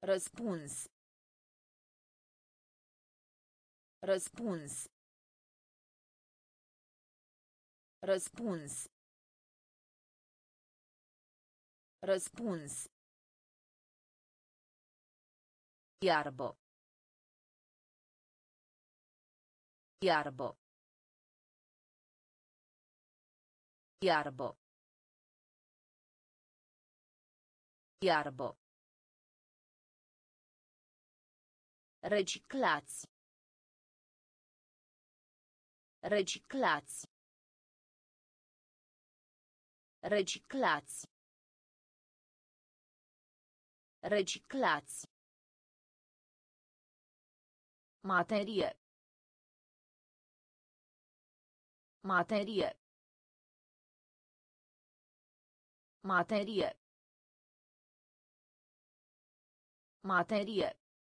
Răspuns. Răspuns. Răspuns. Răspuns. Iarbă. Iarbă. Iarbă. Iarbă. Reciclați. Reciclați. Reciclați. Reciclați. Materie. Materie. Materie. Materie.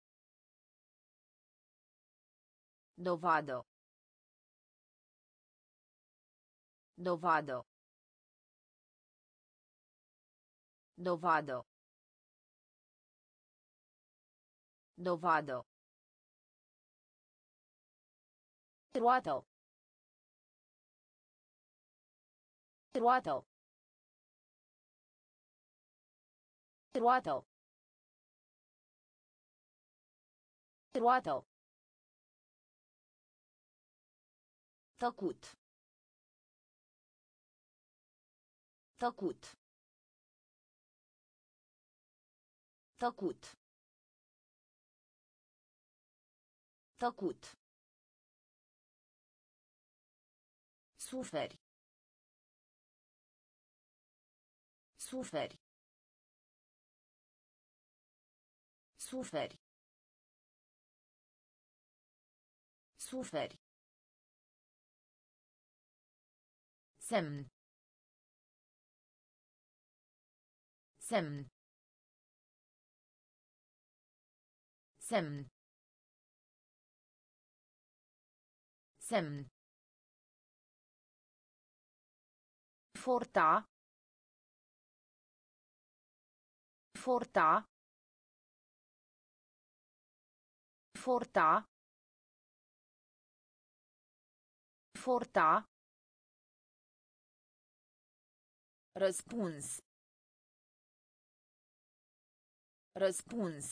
Dovadă. Dovadă. Dovadă. Dovadă. Roată. Roată. Roată. Roată. Tăcut. Tăcut. Tăcut. Tăcut. Suferi. Suferi. Suferi. Suferi. Semn. Semn. Semn. Semn. Forta. Forta. Forta. Forta. Răspuns. Răspuns.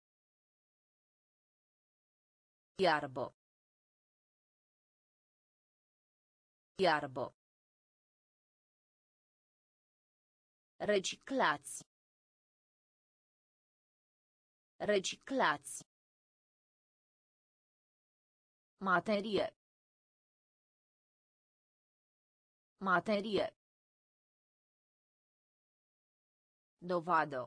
Iarbă. Iarbă. Reciclați. Reciclați. Materie. Materie. Dovadă.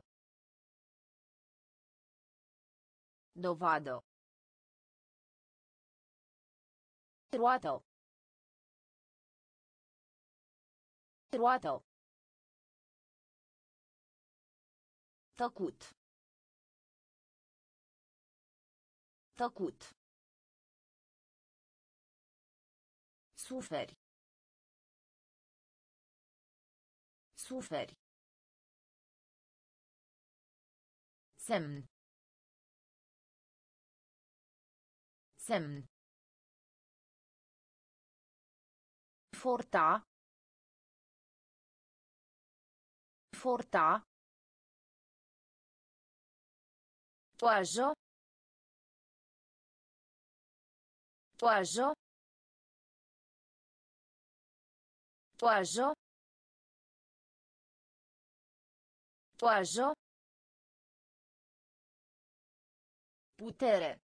Dovadă. Roată. Roată. Tăcut. Tăcut. Suferi. Suferi. Semn. Semn. Forta. Forta. Toajă. Toajă. Toajă. Toajă. Putere.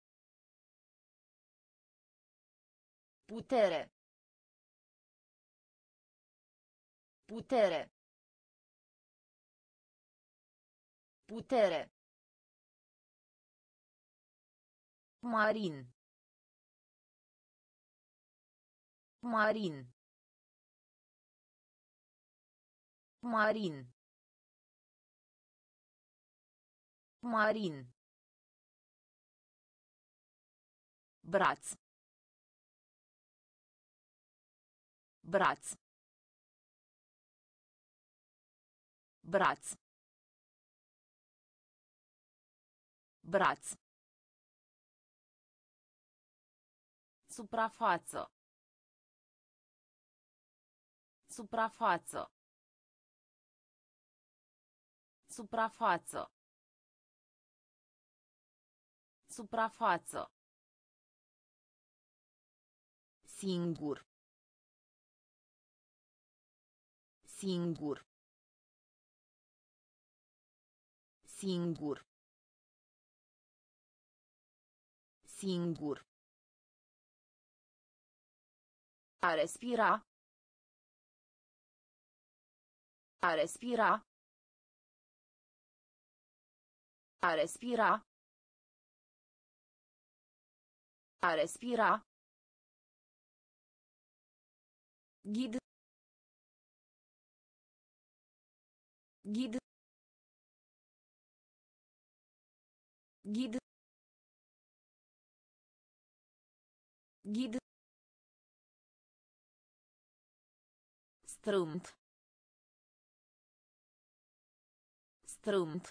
Putere. Putere. Putere. Marin. Marin. Marin. Marin. Braț. Braț. Braț. Braț. Suprafață. Suprafață. Suprafață. Suprafață. Singur. Singur. Singur. Singur. A respira. A respira. A respira. A respira. Ghid. Ghid. Ghid. Ghid. Strâmt. Strâmt.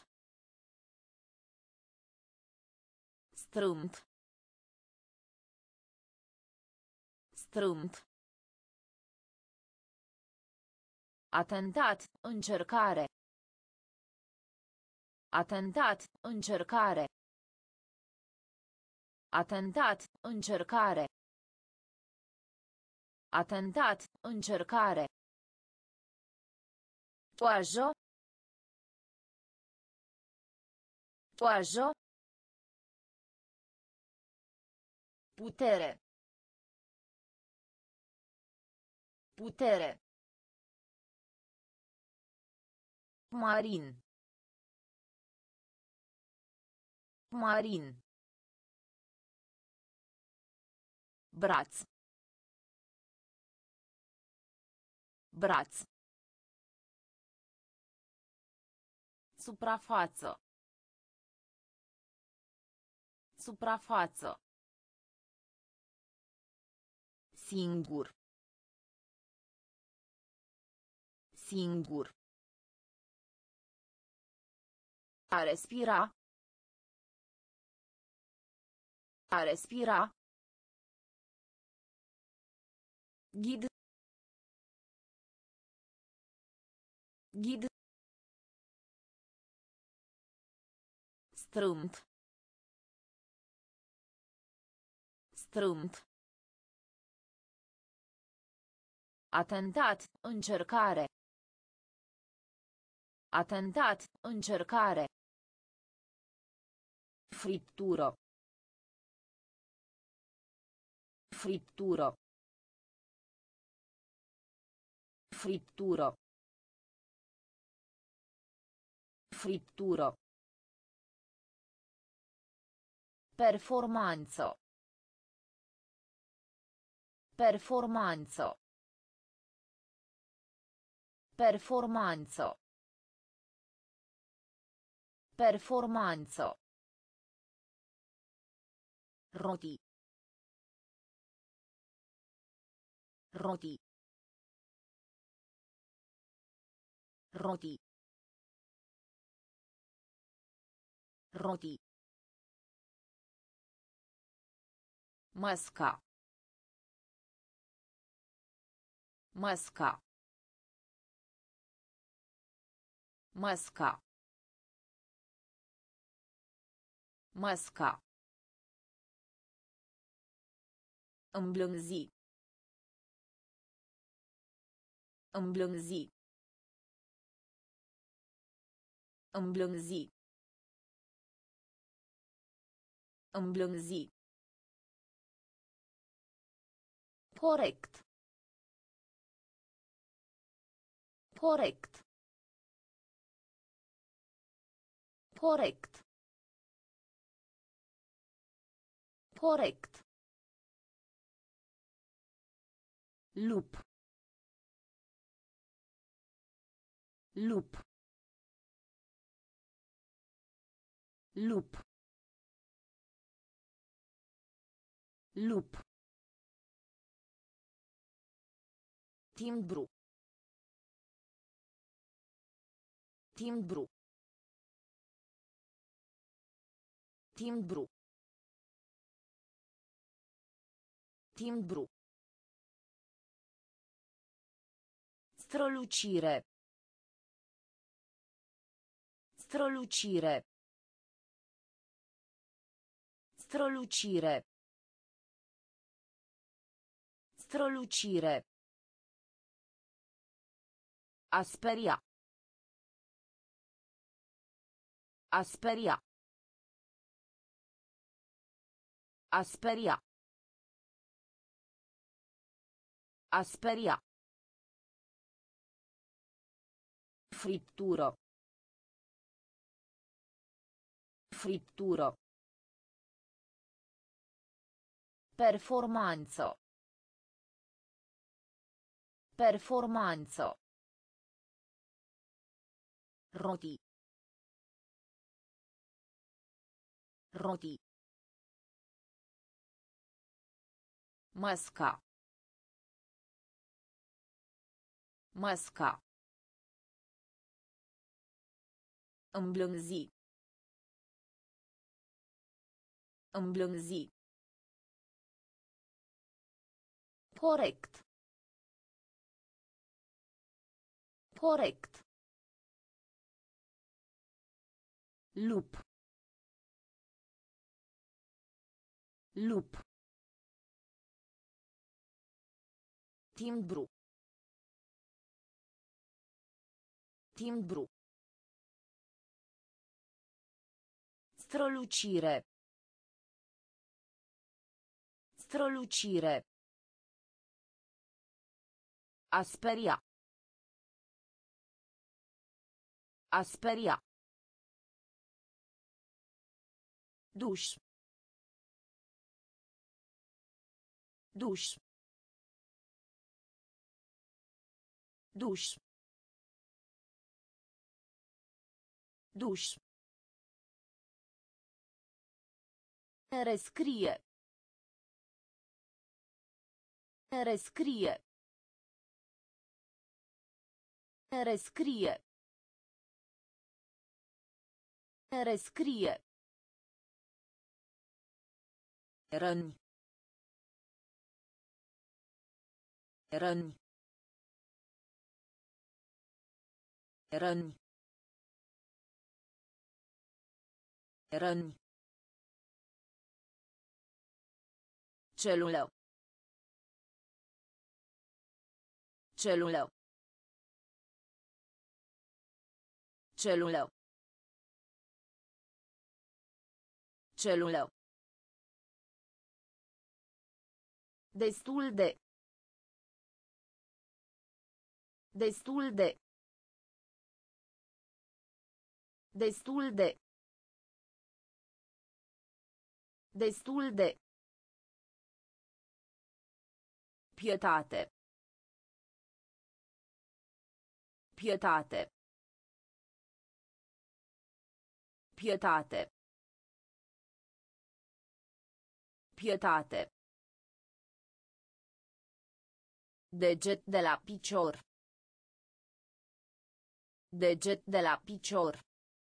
Strâmt. Strâmt. Atentat, încercare. Atentat, încercare. Atentat, încercare. Atentat, încercare. Toajo. Toajo. Putere. Putere. Marin. Marin. Braț. Braț. Suprafață. Suprafață. Singur. Singur. A respira. A respira. Ghid. Ghid. Strâmt. Strâmt. Atentat, încercare. Atentat, încercare. Friptură. Friptură. Friptură. Friptură. Performanță. Performanță. Performanță. Performanță. Roti. Roti. Roti. Roti. Masca. Masca. Masca. Masca. Îmblânzi. Îmblânzi. Îmblânzi. Îmblânzi. Corect. Corect. Corect. Corect. Lup. Lup. Lup. Lup. Timbru. Timbru. Timbru. Timbru. Strălucire. Strălucire. Strălucire. Strălucire. A speria. A speria. A speria. A speria. Friptură. Friptură. Performanță. Performanță. Roti. Roti. Masca. Masca. Îmblânzi. Îmblânzi. Corect. Corect. Lup. Lup. Timbru. Timbru. Strălucire. Strălucire. A speria. A speria. Duș. Duș. Duș. Duș. Rescrie. Rescrie. Rescrie. Rescrie. Răni. Răni. Răni. Răni. Celulă. Celulă. Celulă. Celulă. Destul de. Destul de. Destul de. Destul de. Pietate. Pietate. Pietate. Pietate. Deget de la picior. Deget de la picior.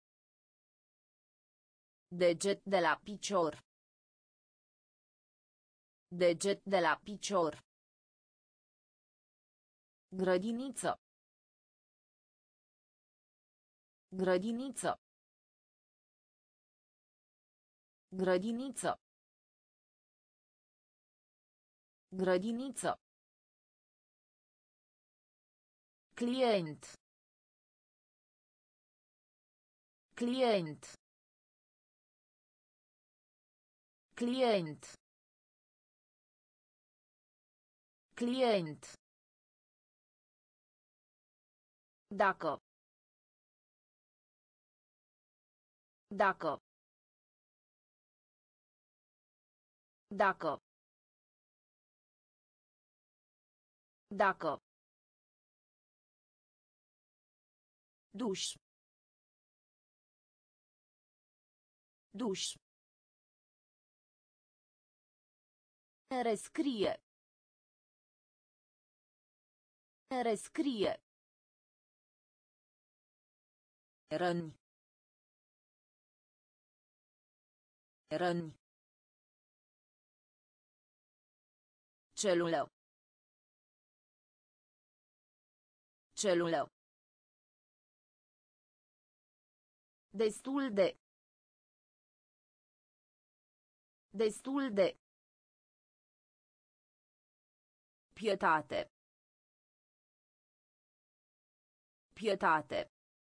Deget de la picior. Deget de la picior. Grădiniță. Grădiniță. Grădiniță. Grădiniță. Client. Client. Client. Client. Dacă. Dacă. Dacă. Dacă. Duș. Duș. Rescrie. Rescrie. Răni. Răni. Celulă. Celulă. Destul de. Destul de. Pietate. Pietate.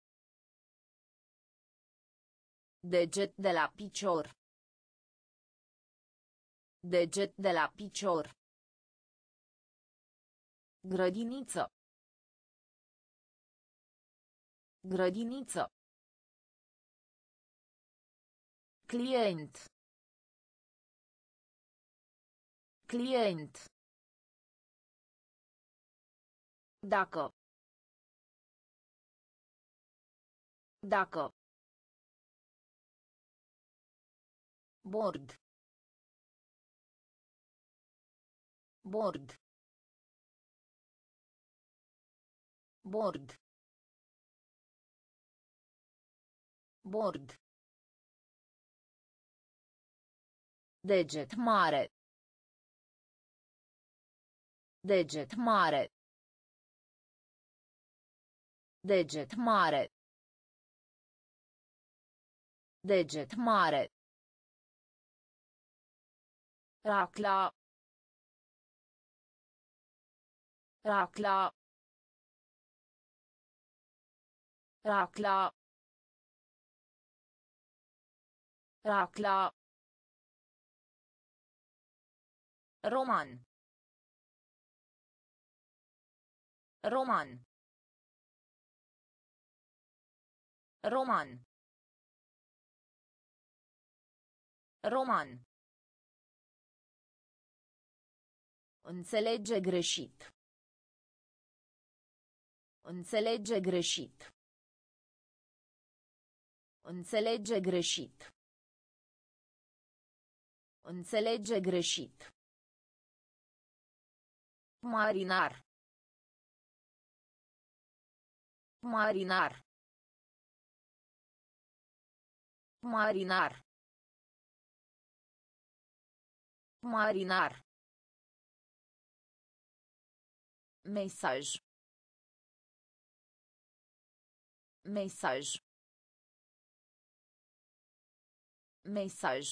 Deget de la picior. Deget de la picior. Grădiniță. Grădiniță. Client. Client. Dacă. Dacă. Bord. Bord. Bord. Bord. Deget mare. Deget mare. Deget mare. Deget mare. Racla. Racla. Racla. Racla. Roman. Roman. Roman. Roman. Înțelege greșit. Înțelege greșit. Înțelege greșit. Înțelege greșit. Marinar. Marinar. Marinar. Marinar. Mesaj. Mesaj. Mesaj.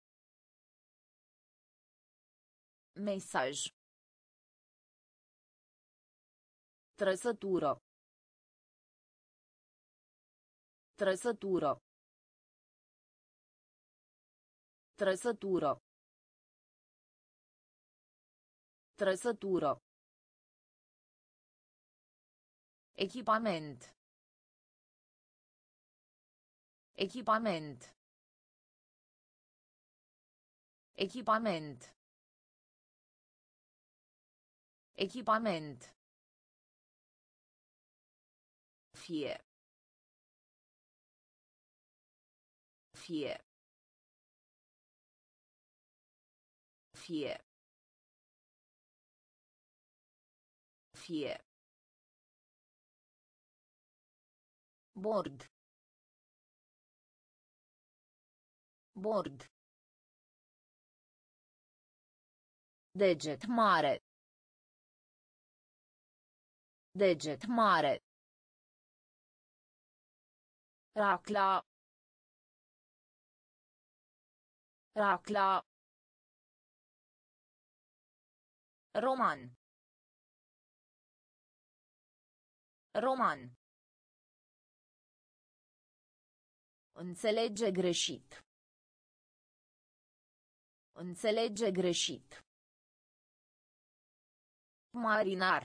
Mesaj. Trăsătură. Trăsătură. Trăsătură. Trăsătură. Echipament. Echipament. Echipament. Echipament. Fie. Fie. Fie. Fie. Bord. Bord. Deget mare. Deget mare. Racla. Racla. Roman. Roman. Înțelege greșit. Înțelege greșit. Marinar.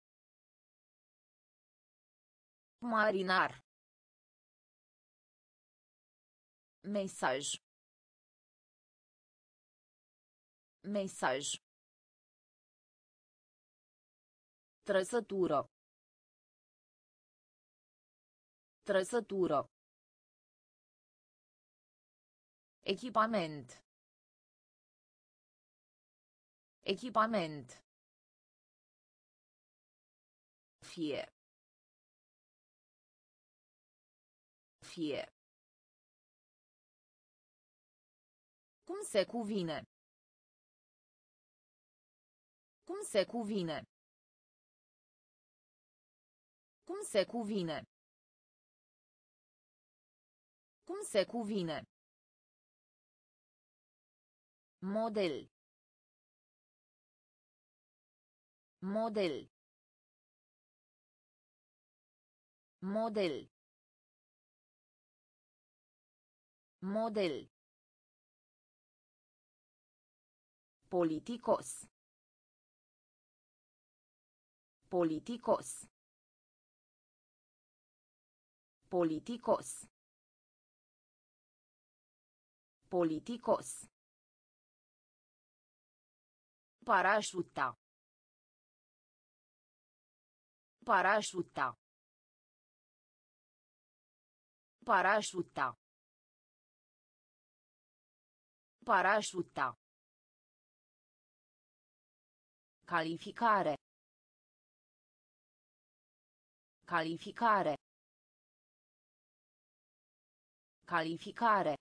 Marinar. Mesaj. Mesaj. Trăsătură. Trăsătură. Echipament. Echipament. Fie. Fie. Cum se cuvine? Cum se cuvine? Cum se cuvine? Cum se cuvine? Model. Model. Model. Model. Politicos. Politicos. Politicos. Politicos. Parașuta. Parașuta. Parașuta. Parașuta. Calificare. Calificare. Calificare.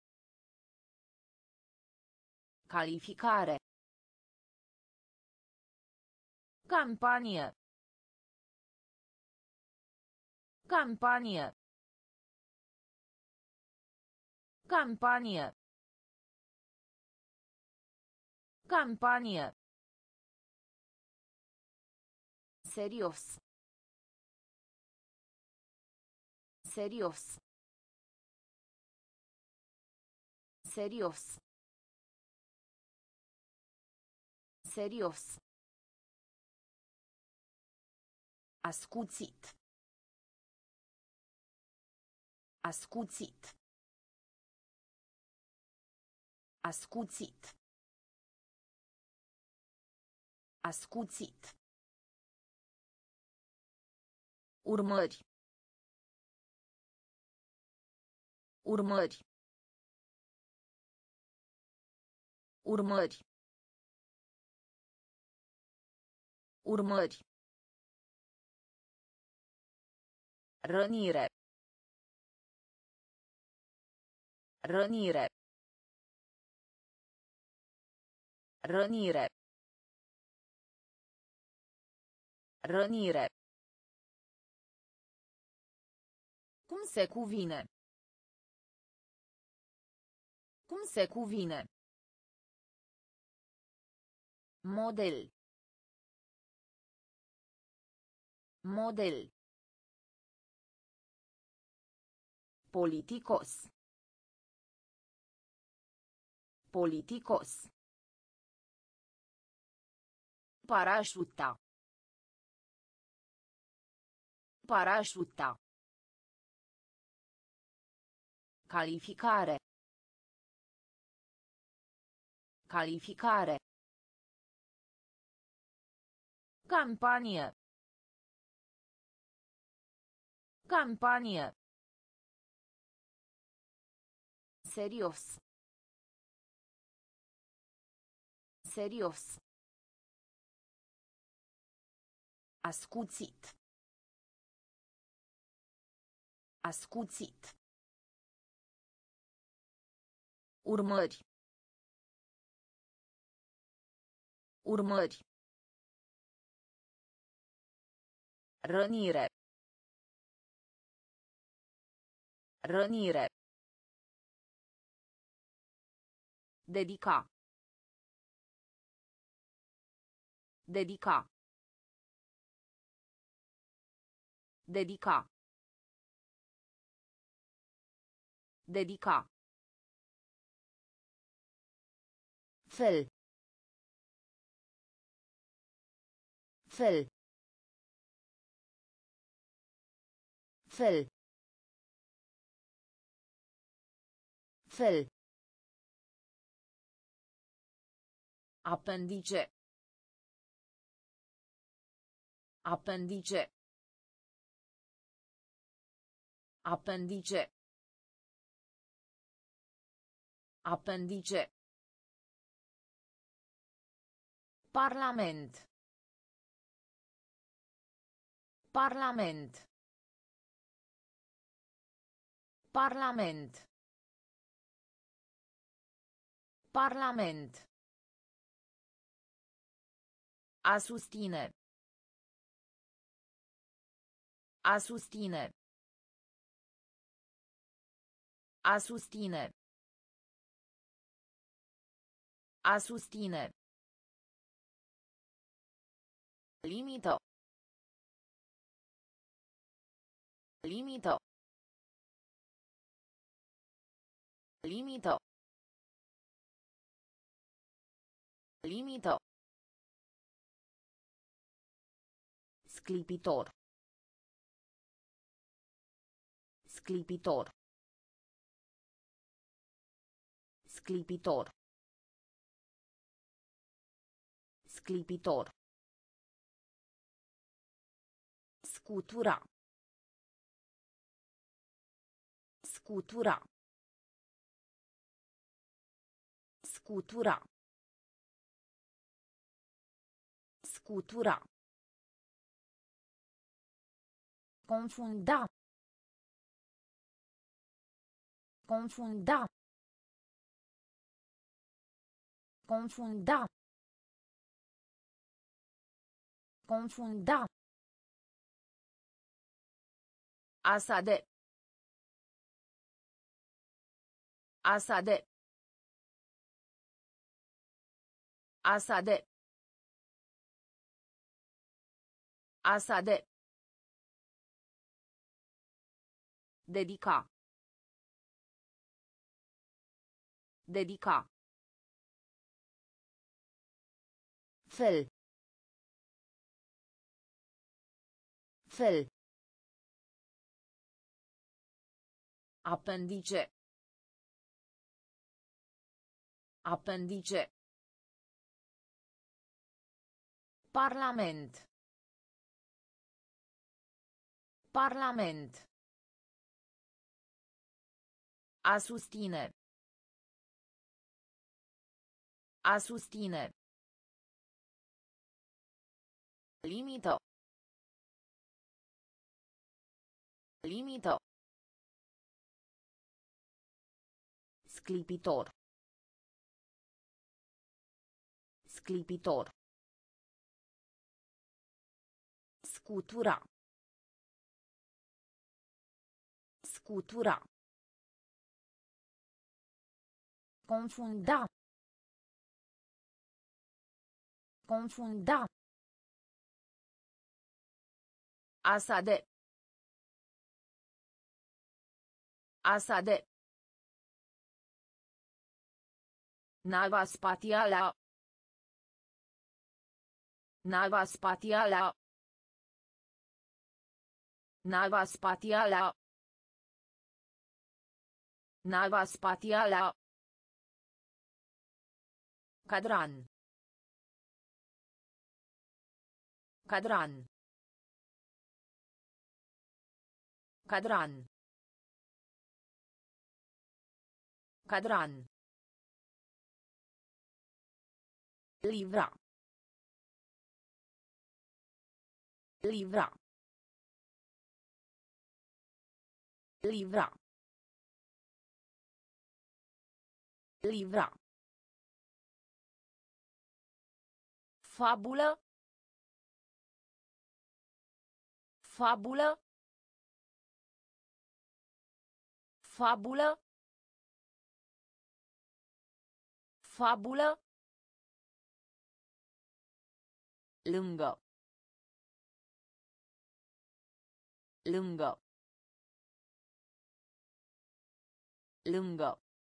Calificare. Campanie. Campanie. Campanie. Campanie. Serios. Serios. Serios. Serios. Ascuțit. Ascuțit. Ascuțit. Ascuțit. Urmări. Urmări. Urmări. Urmări. Rănire. Rănire. Rănire. Rănire. Cum se cuvine? Cum se cuvine? Model. Model. Politicos. Politicos. Parașuta. Parașuta. Calificare. Calificare. Campanie. Campanie. Serios. Serios. Ascuțit. Ascuțit. Urmări. Urmări. Rănire. Rănire. Dedica. Dedica. Dedica. Dedica. Fel. Fel. Fel. Fel. Apendice. Apendice. Apendice. Apendice. Parlament. Parlament. Parlament. Parlament. A susține. A susține. A susține. A susține. Limită. Limită. Limită. Limită. Sclipitor. Sclipitor. Sclipitor. Sclipitor. Scutura. Scutura. Scutura. Scutura. Confunda. Confunda. Confunda. Confunda. Asade. Asade. Asade. Asade. Dedica. Dedica. Fel. Fel. Apendice. Apendice. Parlament. Parlament. A susține. A susține. Limită. Limită. Sclipitor. Sclipitor. Scutura. Scutura. Confunda. Confunda. Asade. Asade. Nava spațială. Nava spațială. Nava spațială. Nava spațială. Cadran. Cadran. Cadran. Cadran. Livra. Livra. Livra. Livra. Fabulă. Fabulă. Fabulă. Fabulă. Lângă. Lângă. Lângă.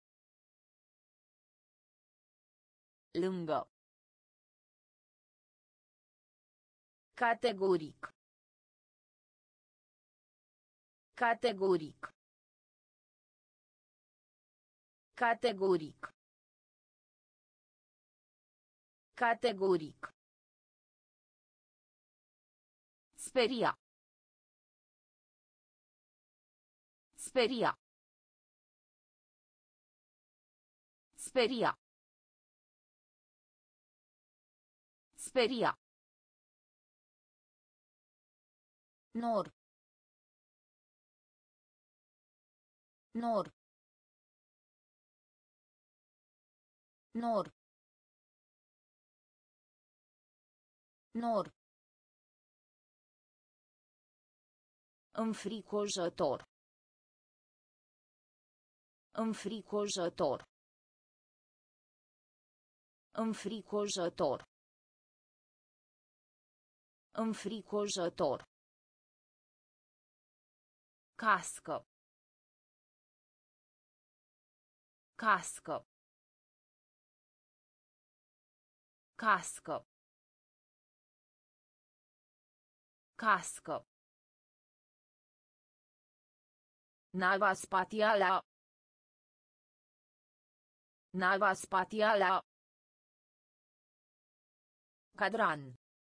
Lângă. Categoric. Categoric. Categoric. Categoric. Speria. Speria. Speria. Speria. Nor. Nor. Nor. Nor. Înfricoșător. Înfricoșător. Înfricoșător. Înfricoșător. Cască. Cască. Cască. Cască. Nava spațială. Nava spațială. Cadran.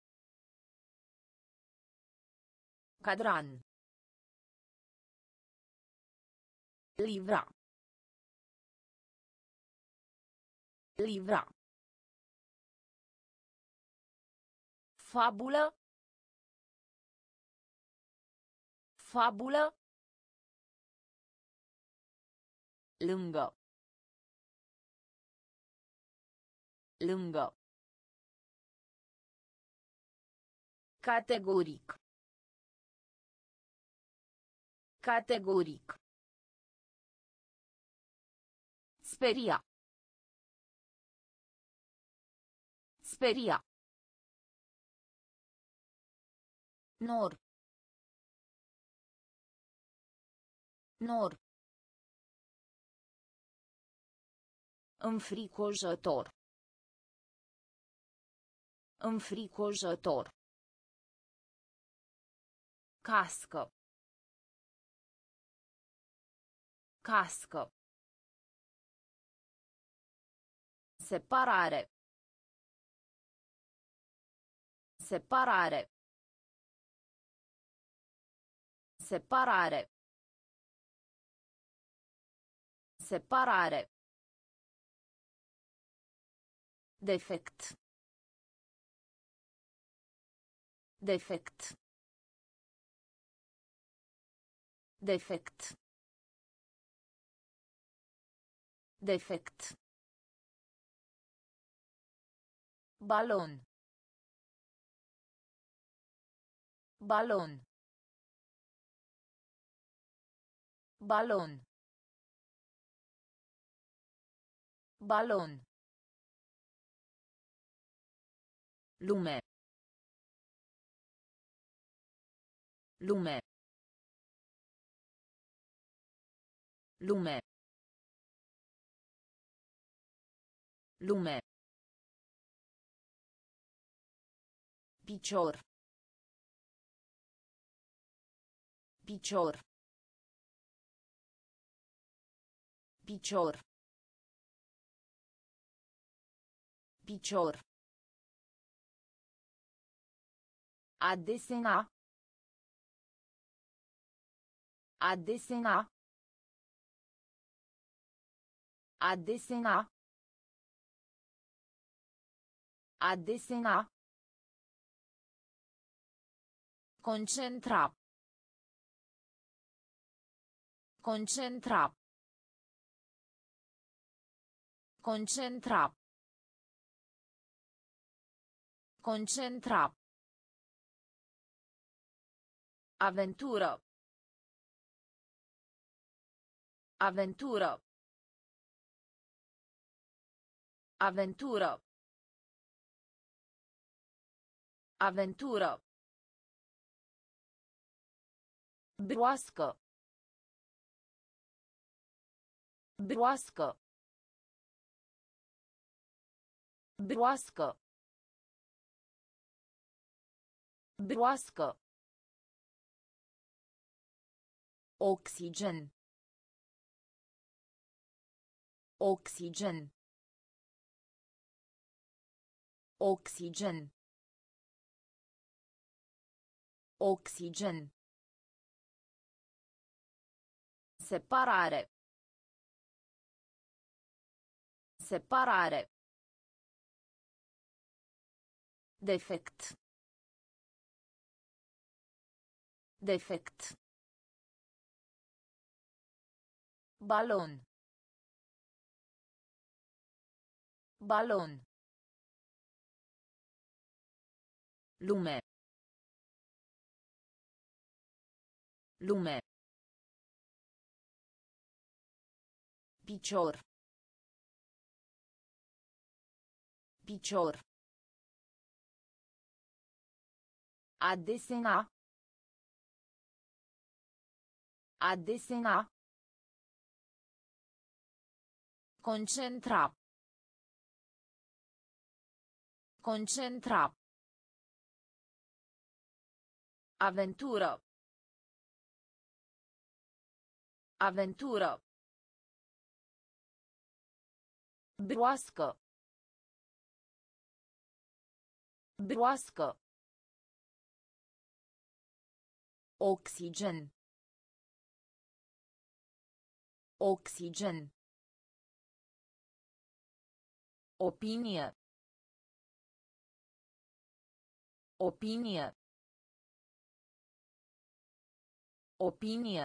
Cadran. Livra. Livra. Fabulă. Fabulă. Lângă. Lângă. Categoric. Categoric. Speria. Speria. Nor. Nor. Înfricoșător. Înfricoșător. Cască. Cască. Separare. Separare. Separare. Separare. Defect. Defect. Defect. Defect. Balon. Balon. Balon. Balon. Lume. Lume. Lume. Lume. Picior. Picior. Picior. Picior. A desena. A desena. A desena. A desena. Concentra. Concentra. Concentra. Concentra. Avventură. Avventură. Avventură. Avventură. Broască. Broască. Broască. Broască. Oxigen. Oxigen. Oxigen. Oxigen. Separare. Separare. Defect. Defect. Balon. Balon. Lume. Lume. Picior. Picior. A desena. A desena. Concentra. Concentra. Avventura. Avventura. Broască. Broască. Oxigen. Oxigen. Opinie. Opinie. Opinie.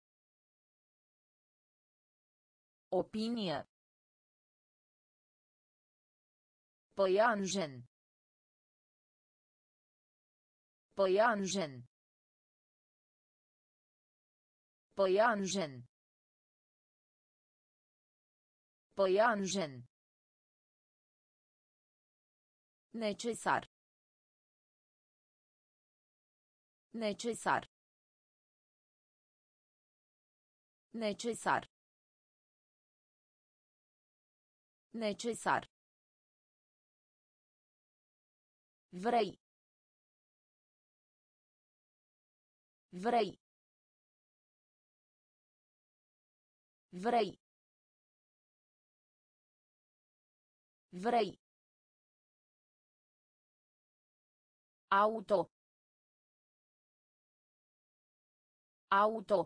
Opinie. Păianjen. Păianjen. Păianjen. Păianjen. Necesar. Necesar. Necesar. Necesar. Vrei. Vrei. Vrei. Vrei. Auto. Auto.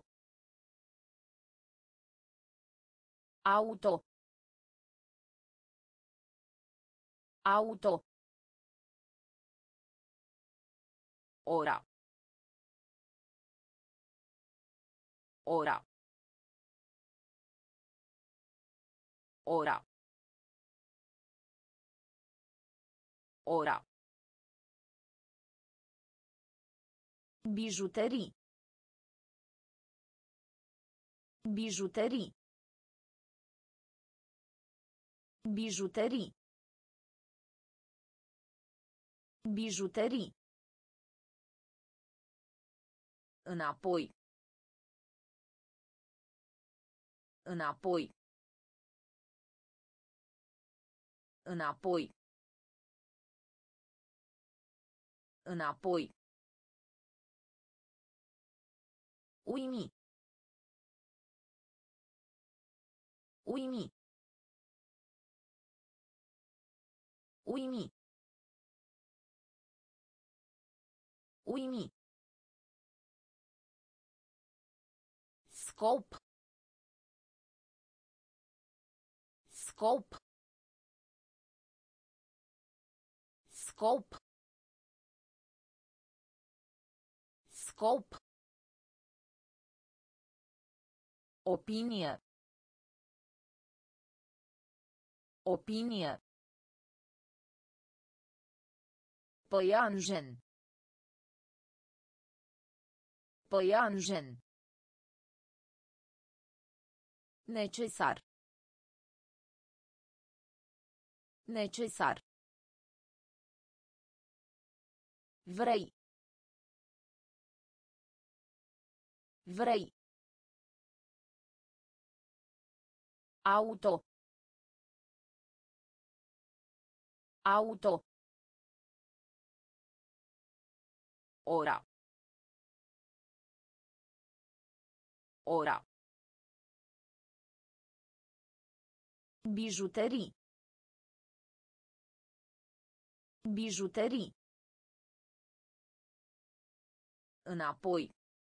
Auto. Auto. Ora. Ora. Ora. Ora. Bijuterii. Bijuterii. Bijuterii. Bijuterii. Înapoi. Înapoi. Înapoi. Înapoi. Uimi. Uimi. Uimi. Uimi. Scop. Scop. Scop. Scop. Opinie. Opinie. Păianjen. Păianjen. Necesar. Necesar. Vrei. Vrei. Auto. Auto. Ora. Ora. Bijuterii. Bijuterii. Înapoi.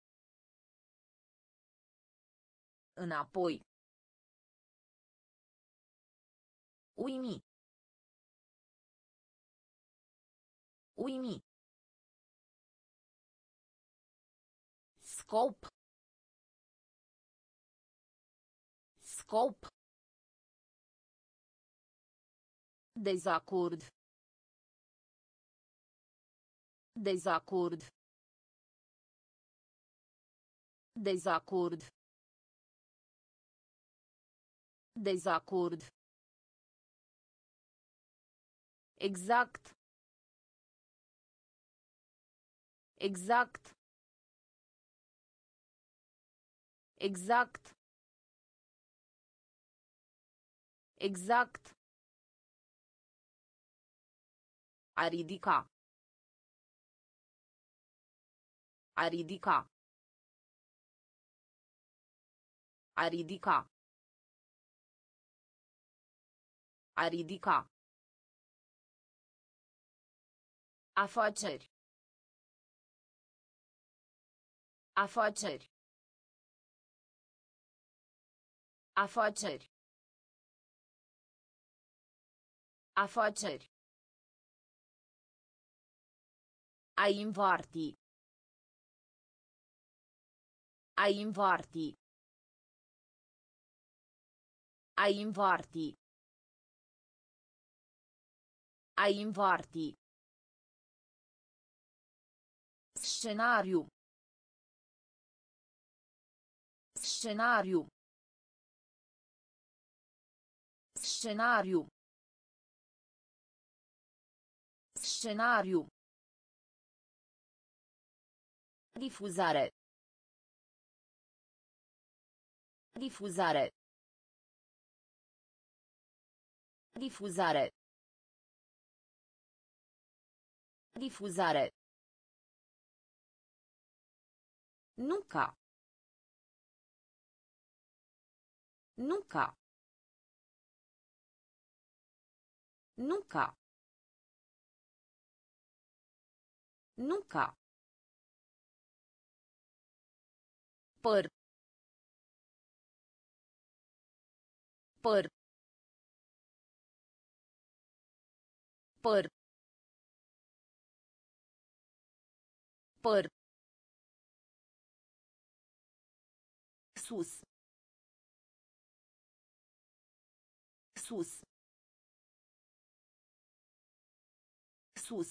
Înapoi. Uimi. Uimi. Scop. Scop. Dezacord. Dezacord. Dezacord. Dezacord. Exact. Exact. Exact. Exact. A ridica. A ridica. A ridica. A ridica. Afaceri. Afaceri. Afaceri. Afaceri. A invarti. A invarti. A invarti. A invarti. Scenariu. Scenariu. Scenariu. Scenariu. Difuzare. Difuzare. Difuzare. Difuzare. Nunca. Nunca. Nunca. Nunca. Păr. Păr. Păr. Păr. Sus. Sus. Sus.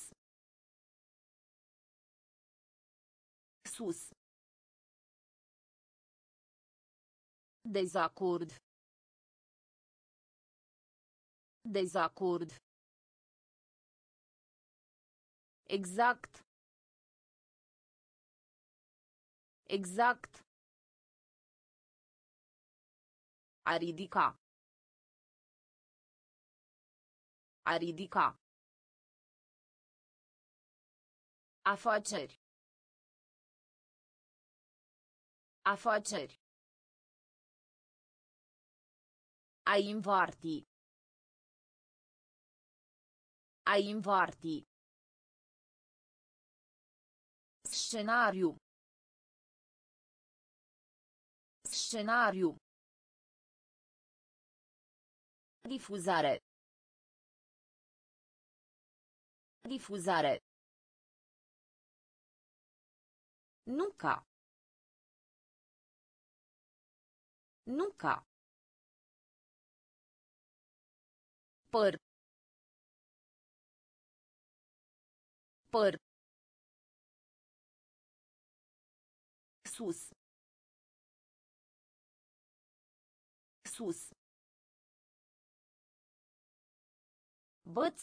Sus. Dezacord. Dezacord. Exact. Exact. A ridica. A ridica. Afaceri. Afaceri. A invarti. A invarti. Scenariu. Scenariu. Difuzare. Difuzare. Nunca. Nunca. Păr. Păr. Sus. Sus. Băț.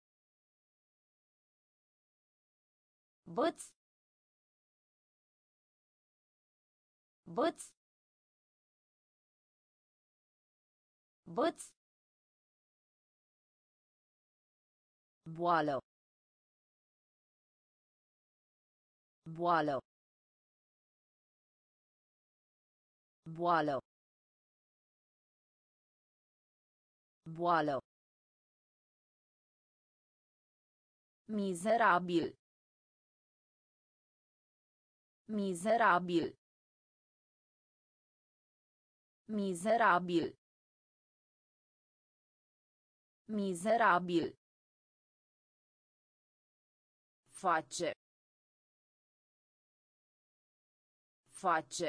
Băț. Băț. Băț. Boală. Boală. Boală. Boală. Mizerabil. Mizerabil. Mizerabil. Mizerabil. Face. Face.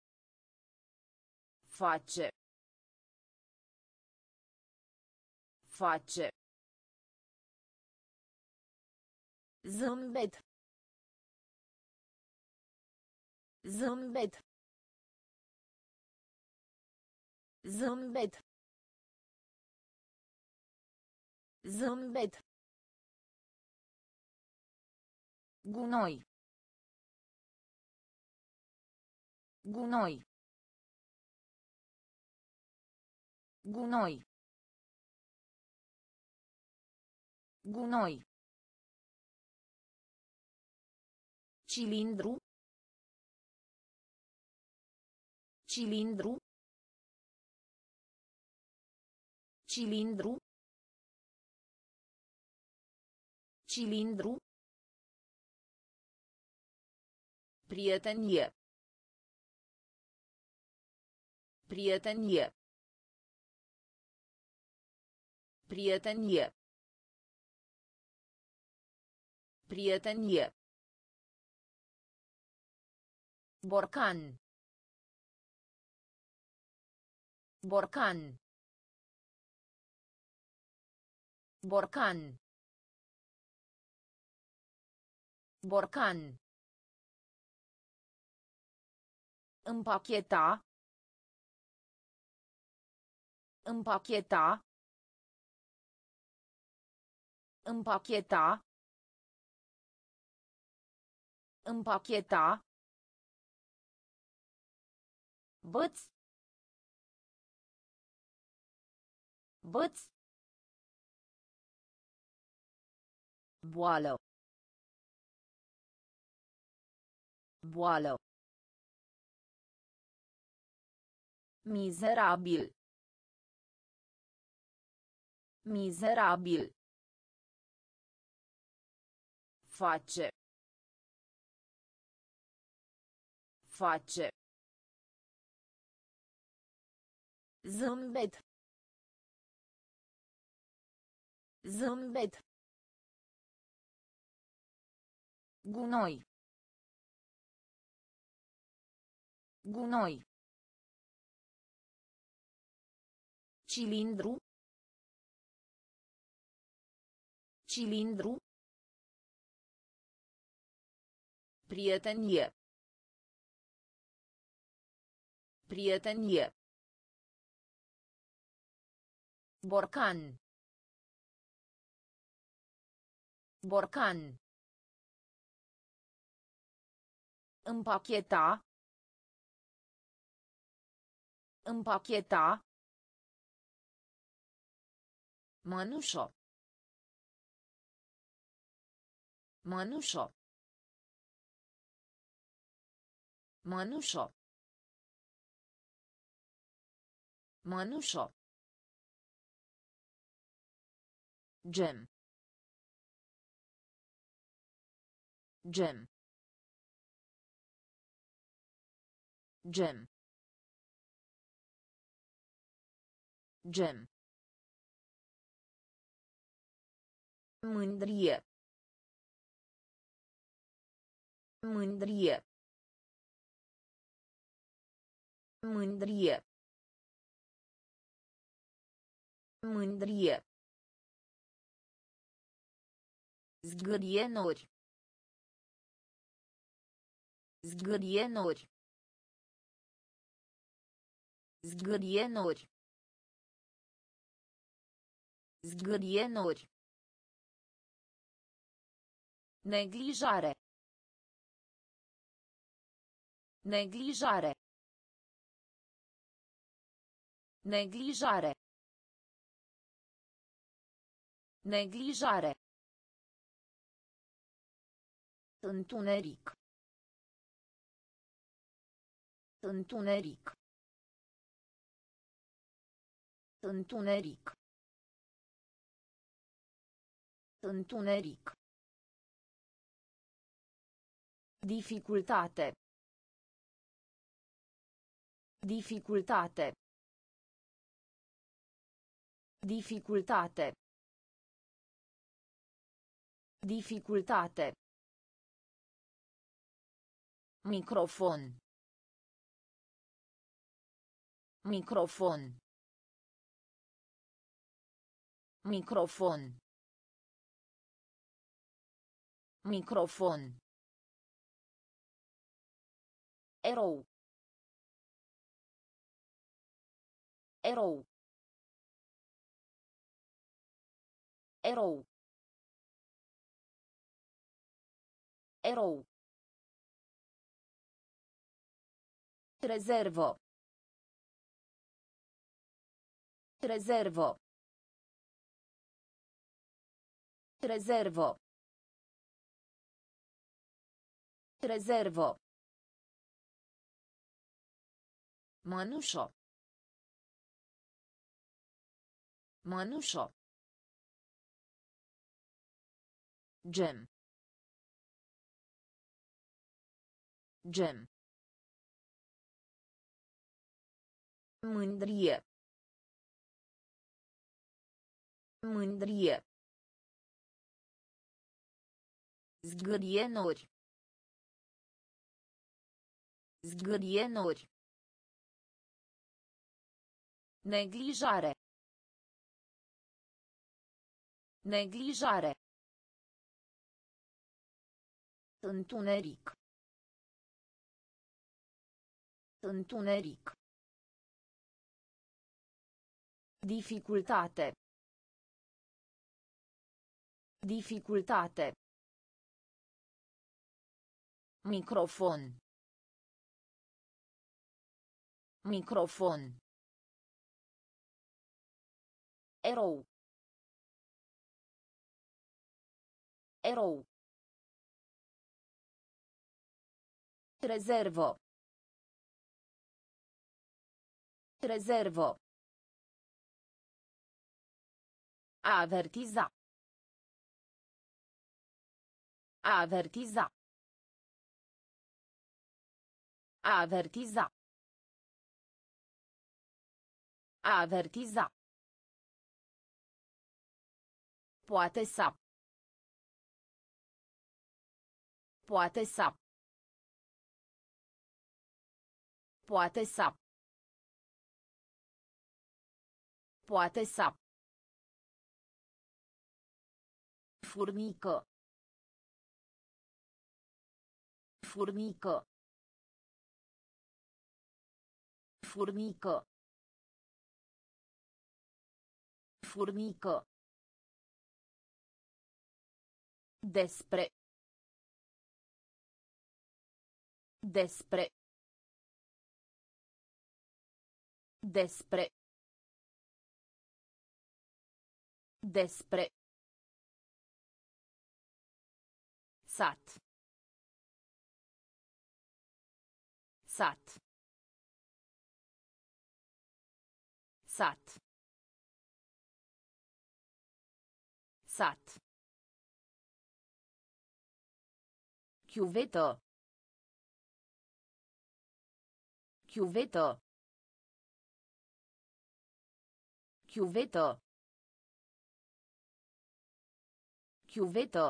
Face. Face. Zâmbet. Zâmbet. Zâmbet. Zâmbet. Gunoi. Gunoi. Gunoi. Gunoi. Cilindru. Cilindru. Cilindru. Cilindru. Prietenie. Prietenie. Prietenie. Prietenie. Borcan. Borcan. Borcan. Borcan. Împacheta. Împacheta. Împacheta. Împacheta. Băț. Băț. Boală. Boală. Mizerabil. Mizerabil. Face. Face. Zâmbet. Zâmbet. Gunoi. Gunoi. Cilindru. Cilindru. Prietenie. Prietenie. Borcan. Borcan. Împacheta. Împacheta. Mănușo. Mănușo. Mănușo. Mănușo. Gem. Gem. Gem. Gem. Mândrie. Mândrie. Mândrie. Mândrie. Zgârienuri. Zgârienuri. Zgârienuri. Zgârienuri. Neglijare. Neglijare. Neglijare. Neglijare. Întuneric. Întuneric. Întuneric. Întuneric. Dificultate. Dificultate. Dificultate. Dificultate. Microfon. Microfon. Microfon. Microfon. Erou. Erou. Erou. Erou. Rezervo. Rezervo. Rezervo. Rezervo. Mănușo. Mănușo. Gem. Gem. Mândrie. Mândrie. Zgârienuri. Zgârienuri. Neglijare. Neglijare. Întuneric. Întuneric. Dificultate. Dificultate. Microfon. Microfon. Erou. Erou. Rezervo. Rezervo. A avertiza. A avertiza. A avertiza. A avertiza. Poate să. Poate să. Poate să. Poate să. Furnică. Furnică. Furnică. Furnică. Despre. Despre. Despre. Despre. Sat. Sat. Sat. Sat. Chiuvetă. Chiuvetă. Chiuvetă. Chiuvetă.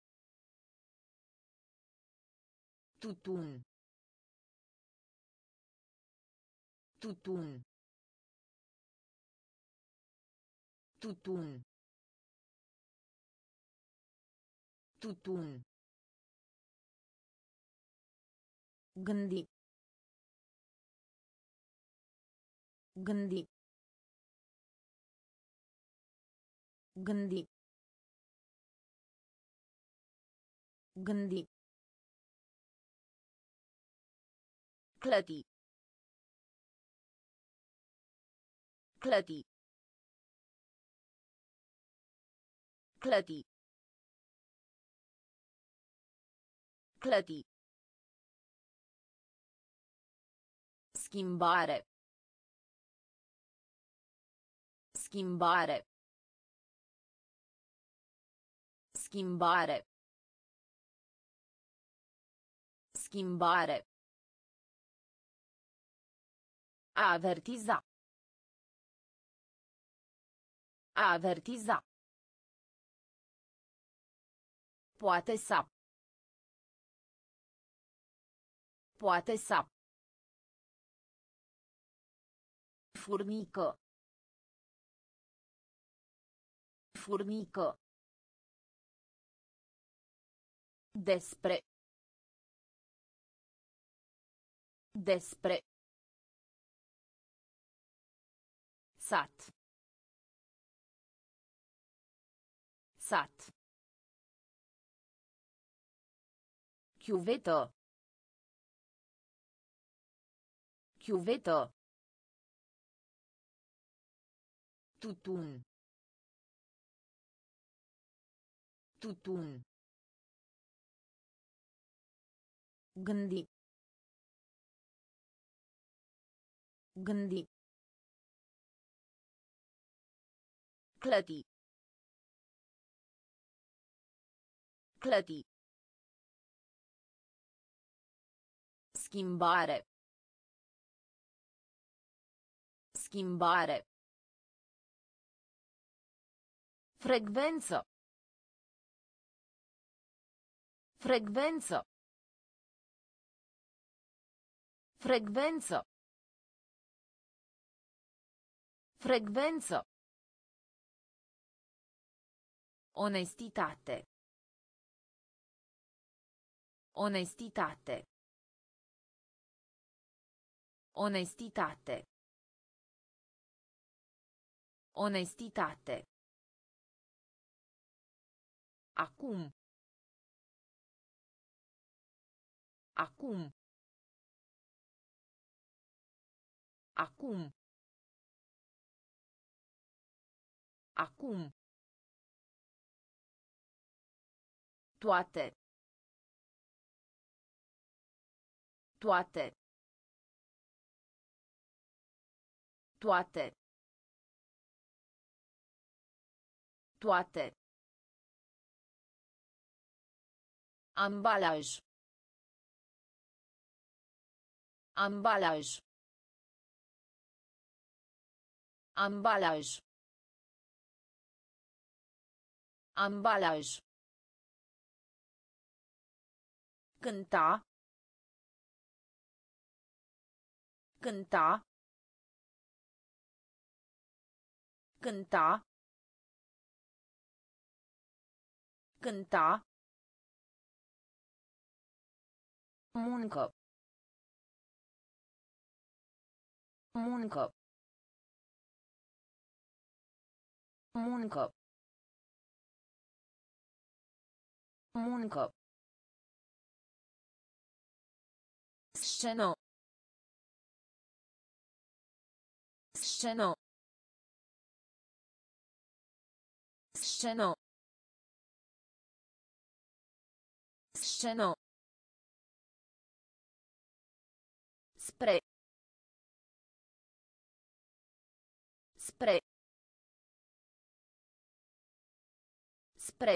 Tutun. Tutun. Tutun. Tutun. Gândi. Gândi. Gândi. Gândi. Clăti. Clăti. Clăti. Clăti. Schimbare. Schimbare. Schimbare. Schimbare. A avertiza. A avertiza. Poate să. Poate să. Furnică. Furnică. Despre. Despre. Sat. Sat. Chiuvetă. Chiuvetă. Tutun. Tutun. Gândi. Gândi. Clăti. Clăti. Schimbare. Schimbare. Frecvență. Frecvență. Frecvență. Frecvență. Onestitate. Onestitate. Onestitate. Onestitate. Acum. Acum. Acum. Acum. Toate. Toate. Toate. Toate. Ambalaj. Ambalaj. Ambalaj. Ambalaj. Cânta. Cânta. Cânta. Cânta. Muncă. Muncă. Muncă. Muncă. Scenă. Scenă. Scenă. Scenă. Spre. Spre. Spre.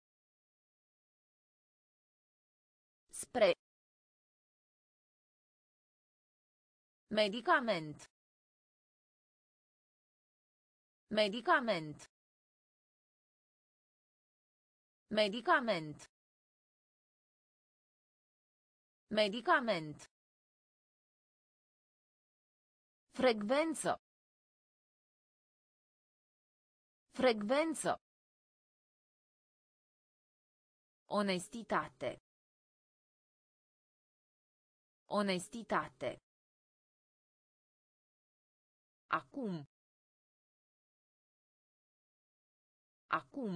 Spre. Medicament. Medicament. Medicament. Medicament. Frecvență. Frecvență. Onestitate. Onestitate. Acum. Acum.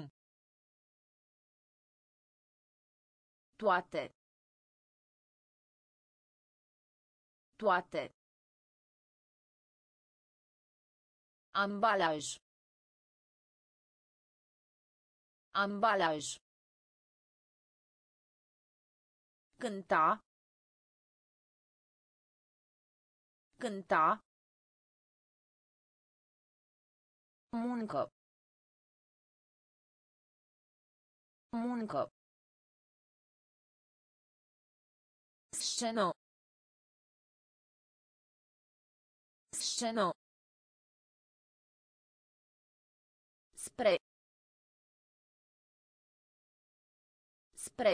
Toate. Toate. Ambalaj. Ambalaj. Cânta. Cânta. Muncă. Muncă. Scenă. Scenă. Spre. Spre.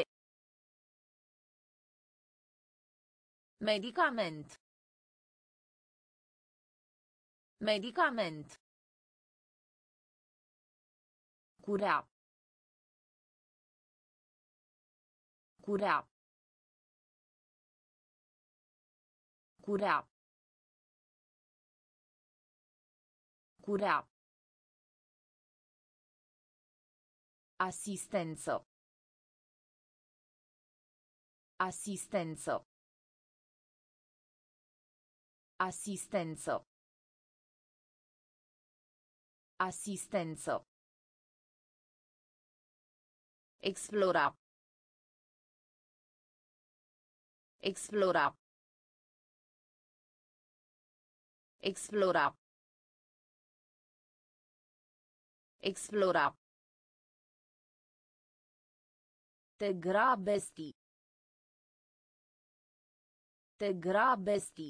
Medicament. Medicament. Curea. Curea. Curea. Curea. Asistență. Asistență. Asistență. Asistență. Explora. Explora. Explora. Explora. Te grabesti. Te grabesti.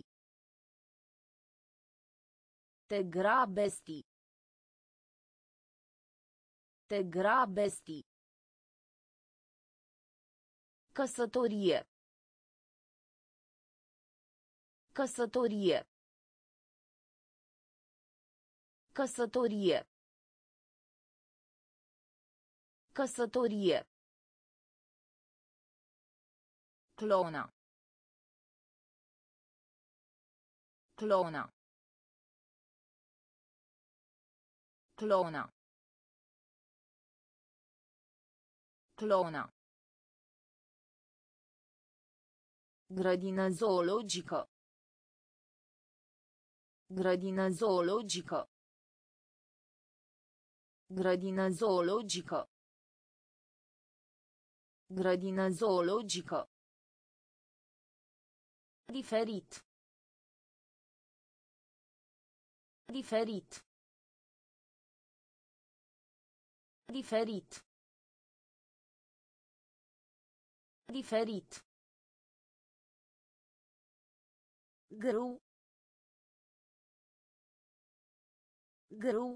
Te grabesti. Te grabesti. Căsătorie. Căsătorie. Căsătorie. Căsătorie. Clona. Clona. Clona. Clona. Grădină zoologică. Grădină zoologică. Grădină zoologică. Grădină zoologică. Diferit. Diferit. Diferit. Diferit. Grâu. Grâu.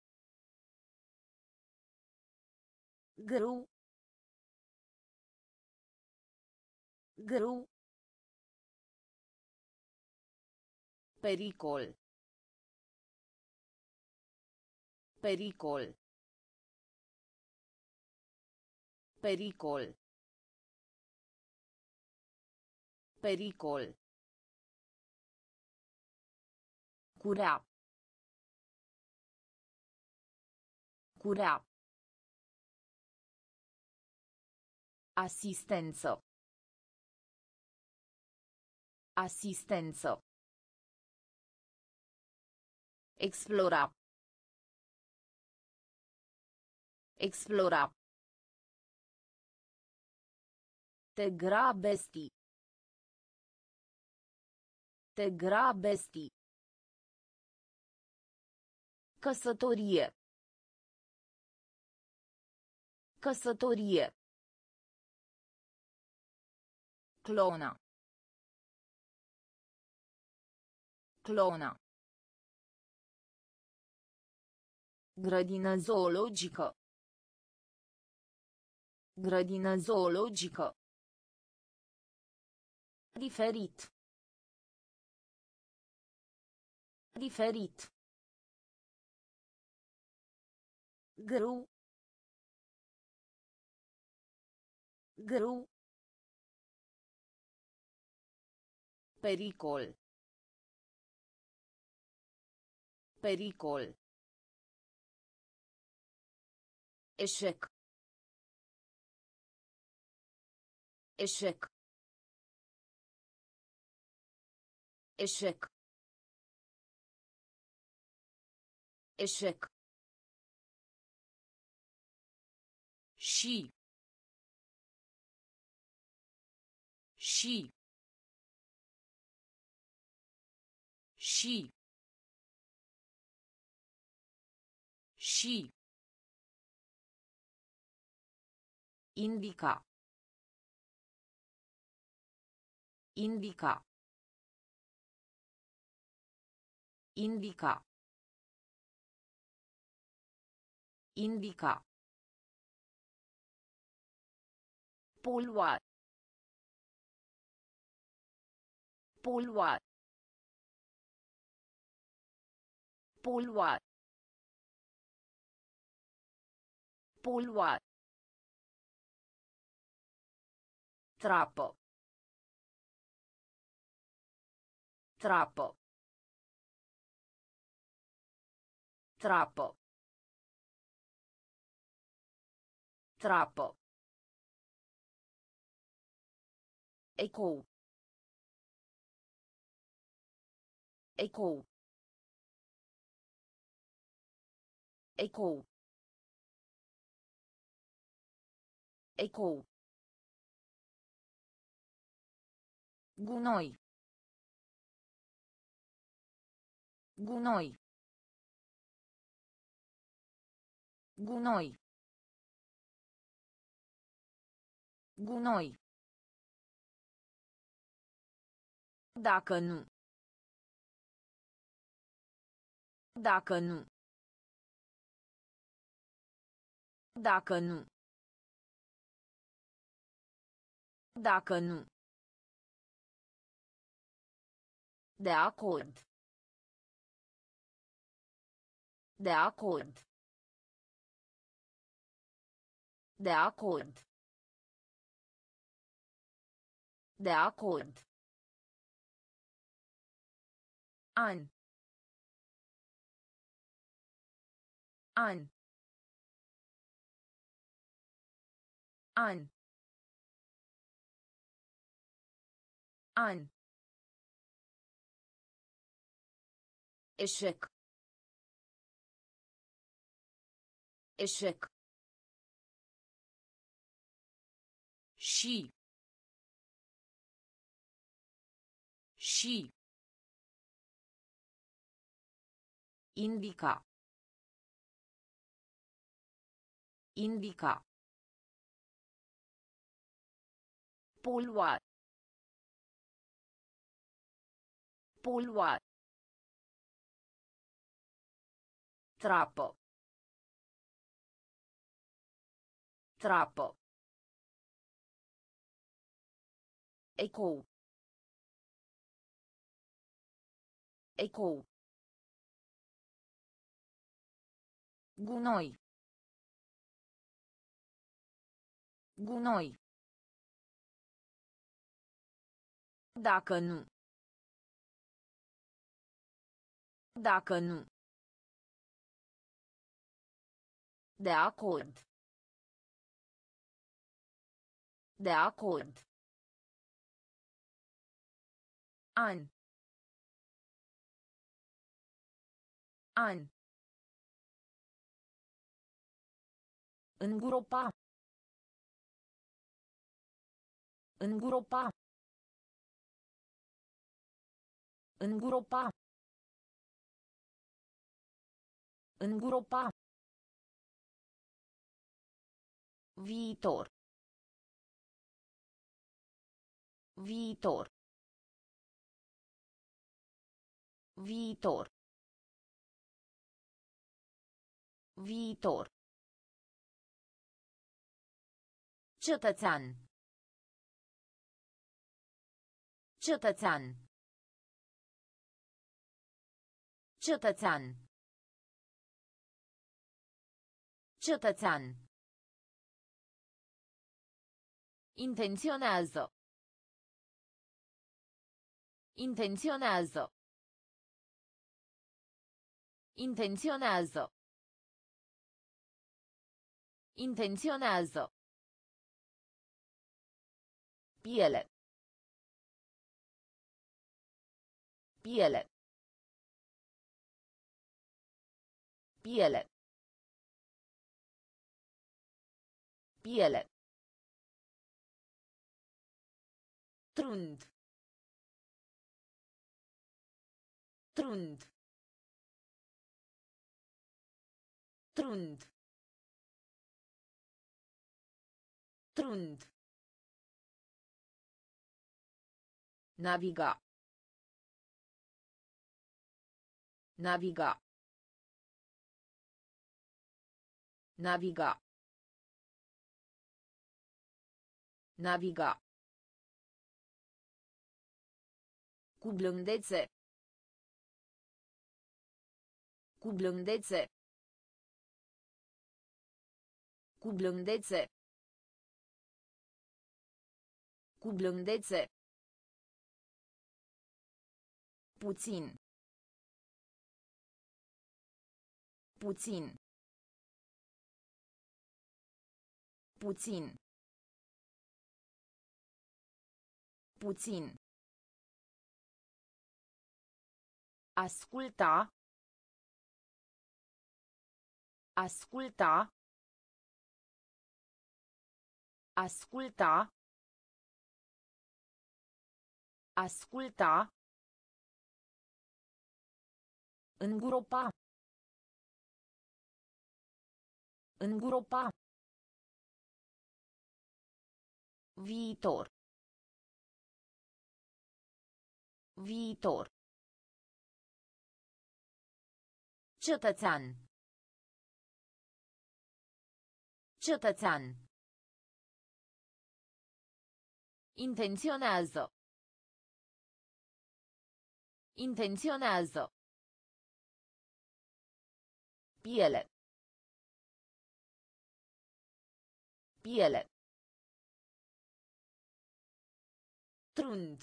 Grâu. Grâu. Pericol. Pericol. Pericol. Pericol. Curea. Curea. Asistență. Asistență. Explora. Explora. Te grabesti. Te grabesti. Căsătorie. Căsătorie. Clona. Clona. Grădină zoologică. Grădină zoologică. Diferit. Diferit. Grâu. Grâu. Pericol. Pericol. Eșec. Eșec. Eșec. Eșec. Și. Și. Și. Și. Indica. Indica. Indica. Indica. Polua. Polua. Polua. Polua. Trapă. Trapă. Trapă. Trapă. Ecou. Ecou. Ecou. Ecou. Gunoi. Gunoi. Gunoi. Gunoi. Dacă nu. Dacă nu. Dacă nu. Dacă nu. De acord. De acord. De acord. De acord. An. An. An. An. Eșec. Eșec. Și. Și. Indica. Indica. Polua. Polua. Trapă. Trapă. Ecou. Ecou. Gunoi. Gunoi. Dacă nu. Dacă nu. De acord. De acord. An. An. Îngropa. Îngropa. Îngropa. Îngropa. Viitor. Viitor. Viitor. Viitor. Cetățean. Cetățean. Cetățean. Cetățean. Intenționează. Intenționează. Intenționează. Intenționează. Piele. Piele. Piele. Piele. Trund. Trund. Trund. Trund. Naviga. Naviga. Naviga. Naviga. Cu blândețe. Cu blândețe. Cu blândețe. Cu blândețe. Puțin. Puțin. Puțin. Puțin. Asculta. Asculta. Asculta. Asculta. Îngropa. Îngropa. Viitor. Viitor. Cetățean. Cetățean. Intenționează. Intenționează. Piele. Piele. Trund.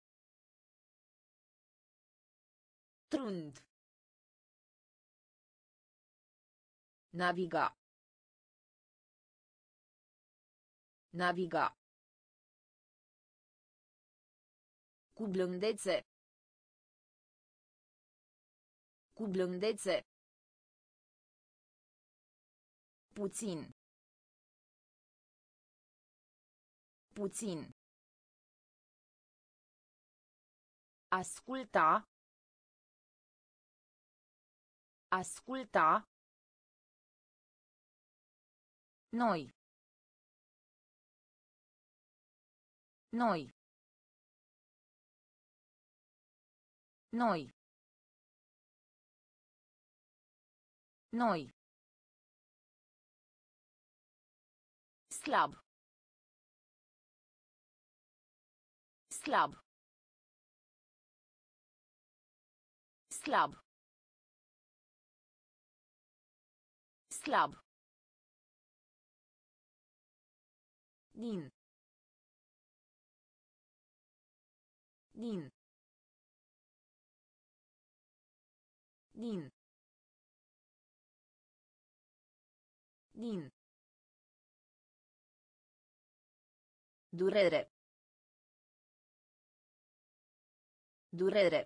Trund. Naviga. Naviga. Cu blândețe. Cu blândețe. Puțin. Puțin. Asculta. Asculta. Noi. Noi. Noi. Noi. Slab. Slab. Slab. Slab. Din. Din. Din. Din. Durere. Durere.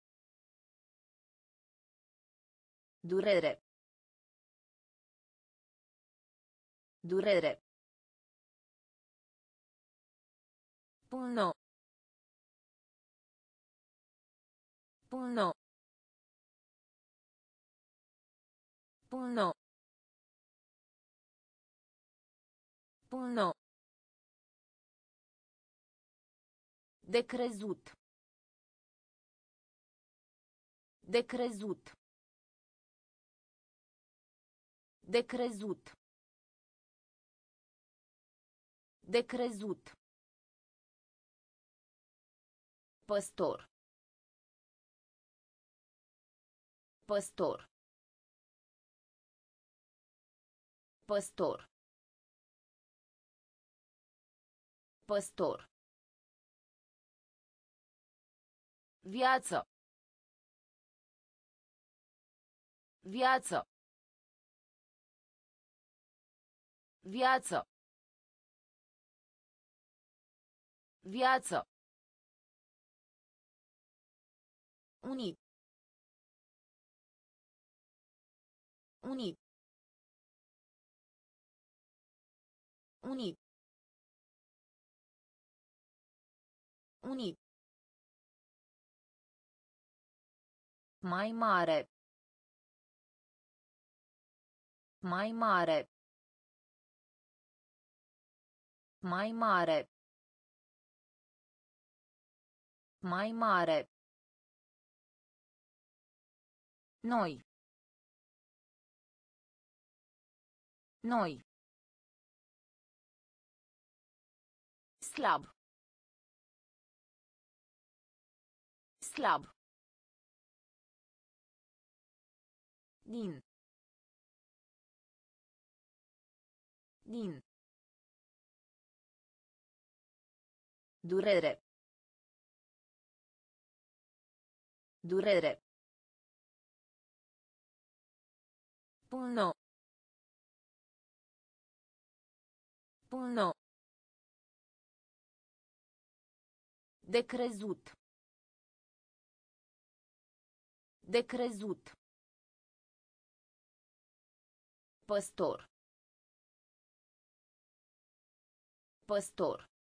Durere. Durere. Până. Până. Până. Până. De crezut. De crezut. De crezut. De crezut. Păstor. Păstor. Păstor. Păstor. Viață. Viață. Viață. Viață. Unit. Unit. Unit. Unit. Mai mare. Mai mare. Mai mare. Mai mare. Noi. Noi. Slab. Slab. Din. Din. Durere. Durere. Pulno. Pulno. De crezut. De crezut. Păstor. Păstor.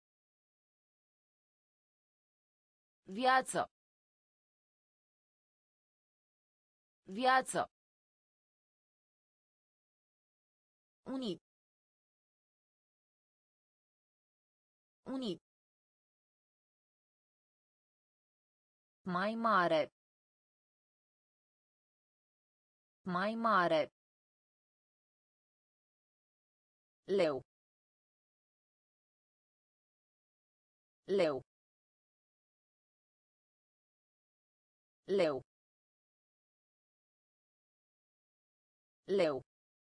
Viață. Viață. Unit. Unit. Mai mare. Mai mare. Leu. Leu. Leu. Leu.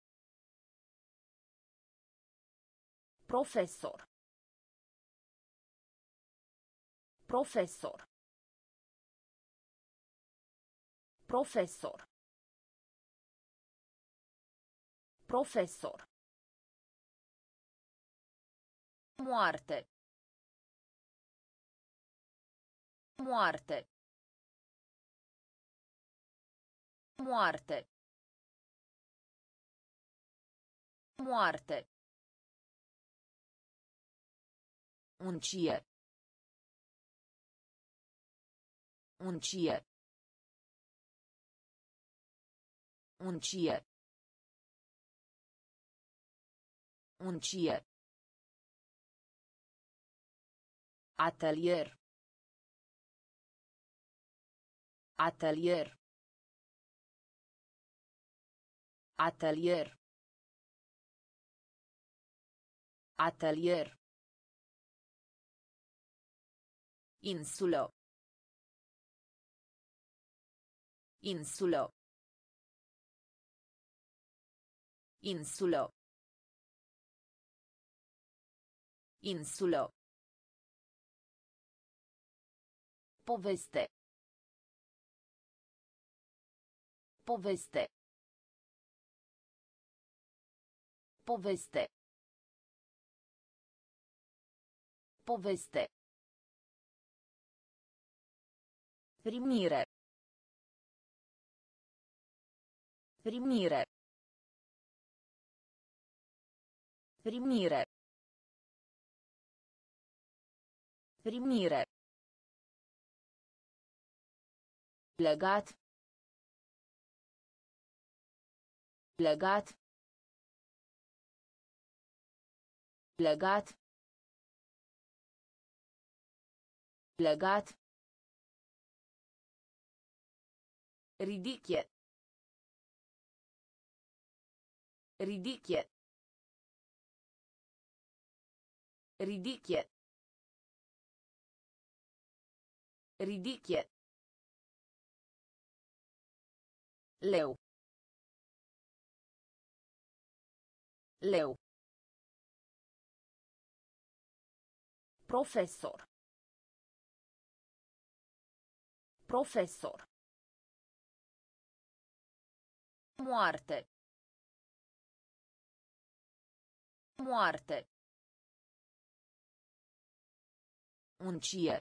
Profesor. Profesor. Profesor. Profesor. Moarte. Moarte. Moarte. Moarte. Uncie. Uncie. Uncie. Uncie. Atelier. Atelier. Atelier. Atelier. Insulă. Insulă. Insulă. Insulă. Poveste. Poveste. Poveste. Poveste. Primire. Primire. Primire. Primire. Legat. Legat. Legat. Legat. Ridichie. Ridichie. Ridichie. Ridichie. Leu. Leu. Profesor. Profesor. Moarte. Moarte. Uncie.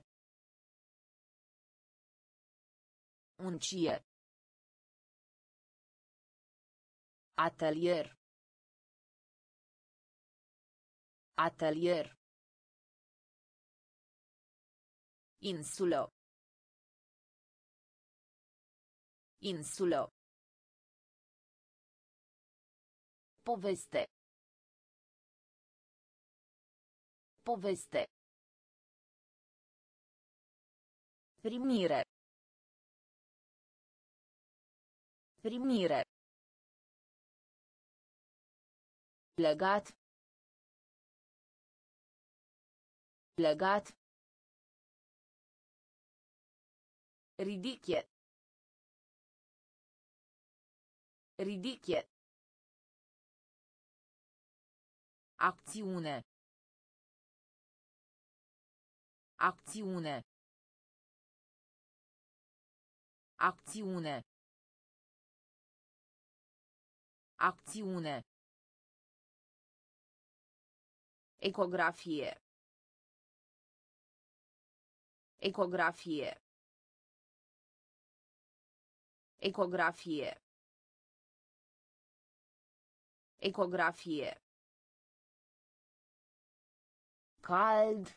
Uncie. Atelier. Atelier. Insulă. Insulă. Poveste. Poveste. Primire. Primire. Legat. Legat. Ridichie. Ridichie. Acțiune. Acțiune. Acțiune. Acțiune. Ecografie. Ecografie. Ecografie. Ecografie. Cald.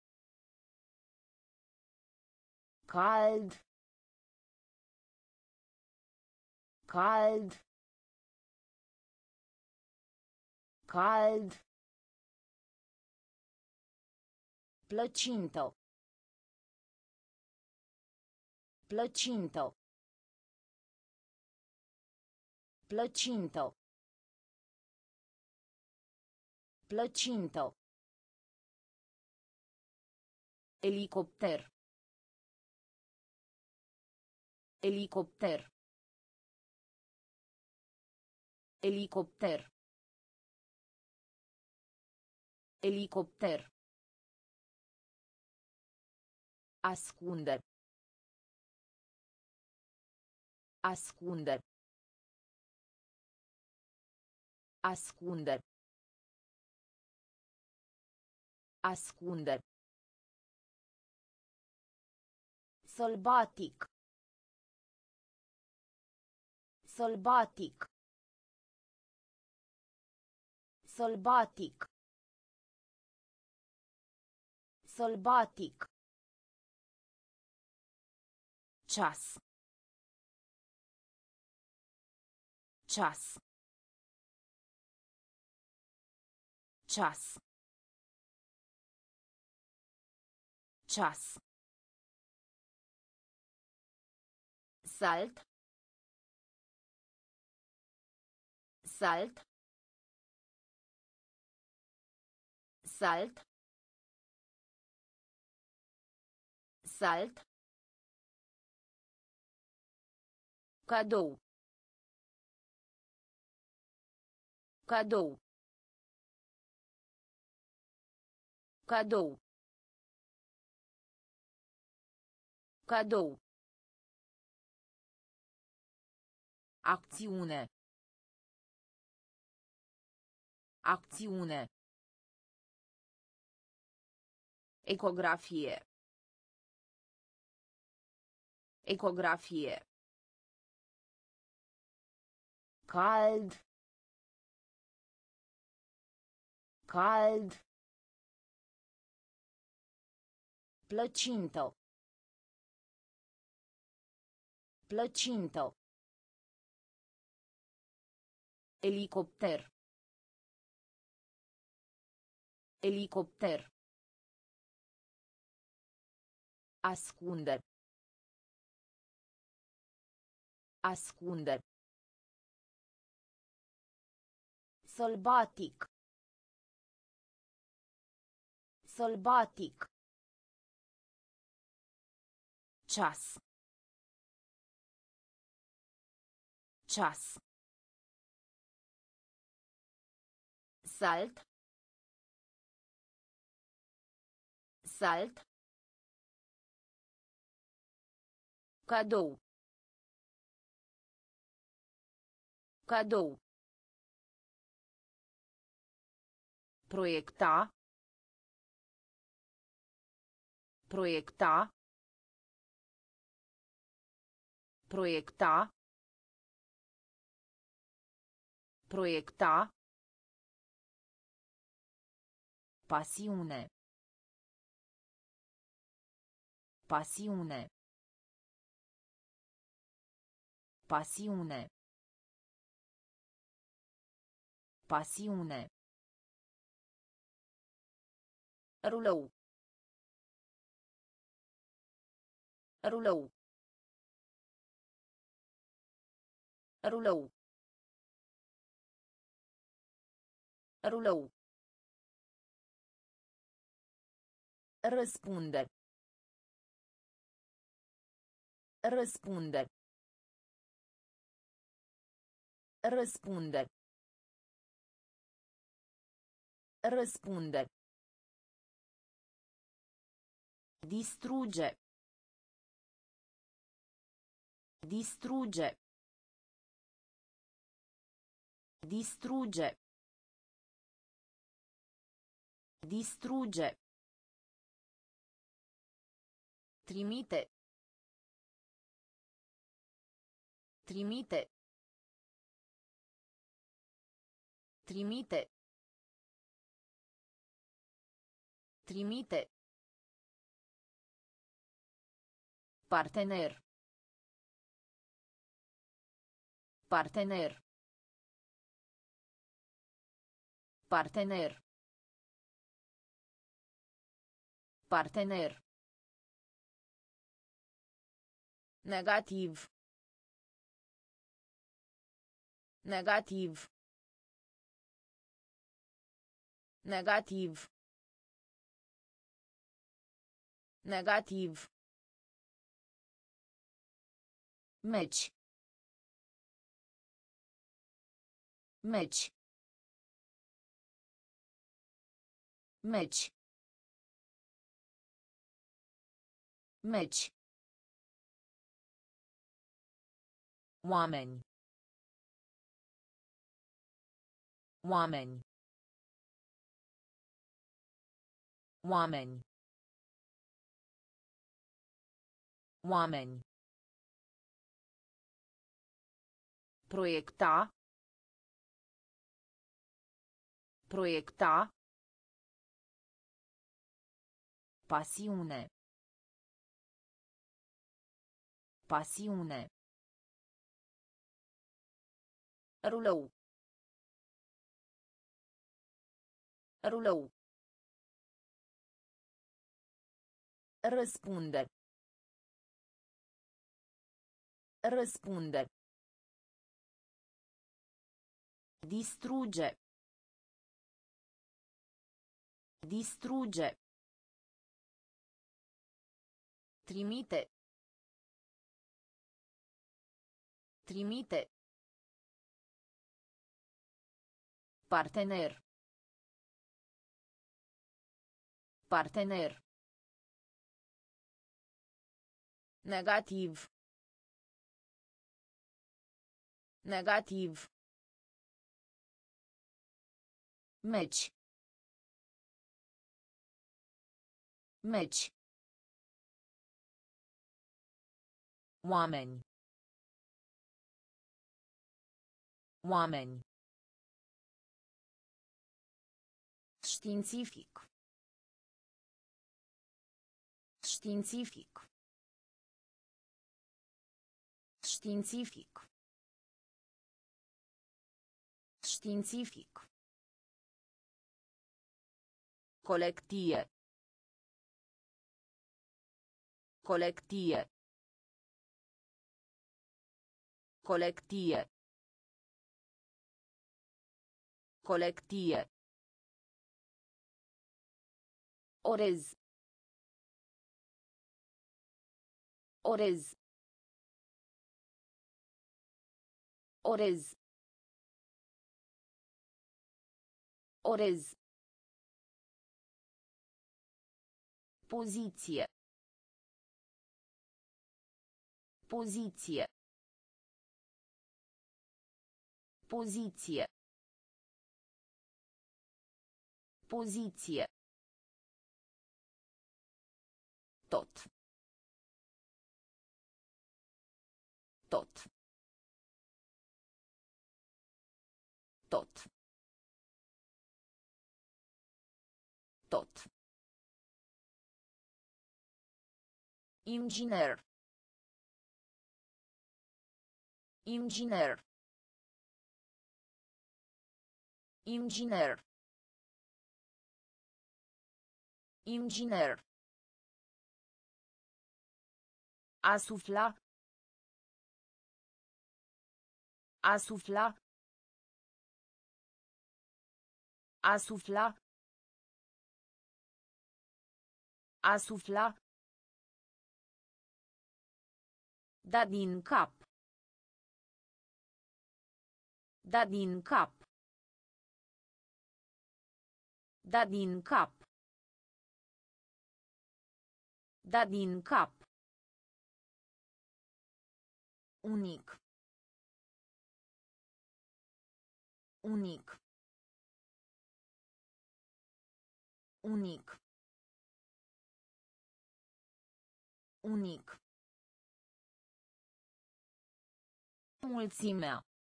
Cald. Cald. Cald. Plăcintă. Plăcintă. Plăcintă. Plăcintă. Elicopter. Elicopter. Elicopter. Elicopter. Ascunde. Ascunde. Ascunde. Ascunde. Sălbatic. Sălbatic. Sălbatic. Sălbatic. Ceas. Ceas. Ceas. Ceas. Salt. Salt. Salt. Salt. Cadou. Cadou. Cadou. Cadou. Acțiune. Acțiune. Ecografie. Ecografie. Cald. Cald. Plăcintă. Plăcintă. Elicopter. Elicopter. Ascunde. Ascunde. Sălbatic. Sălbatic. Ceas. Ceas. Salt. Salt. Cadou. Cadou. Proiecta. Proiecta. Proiecta. Proiecta. Pasiune. Pasiune. Pasiune. Pasiune. Rulou. Rulou. Rulou. Rulou. Răspunde. Răspunde. Răspunde. Răspunde. Distruge. Distruge. Distruge. Distruge. Trimite. Trimite. Trimite. Trimite. Partener. Partener. Partener. Partener. Negativ. Negativ. Negativ. Negativ. Meci. Meci. Meci. Meci. Oameni. Oameni. Oameni. Oameni. Proiecta. Proiecta. Pasiune. Pasiune. Rulou. Rulou. Răspunde. Răspunde. Distruge. Distruge. Trimite. Trimite. Partener. Partener. Negativ. Negativ. Meci. Meci. Oameni. Oameni. Științific. Științific. Științific. Științific. Colectie. Colectie. Colectie. Colectie. Orez. Orez. Orez. Orez. Poziție. Poziție. Poziție. Poziție. Tot. Tot. Tot. Tot. Inginer. Inginer. Inginer. Inginer. A sufla. A sufla. A sufla. A sufla. Da din cap. Da din cap. Da din cap. Da din cap. Unic. Unic. Unic. Unic. Mulțimea.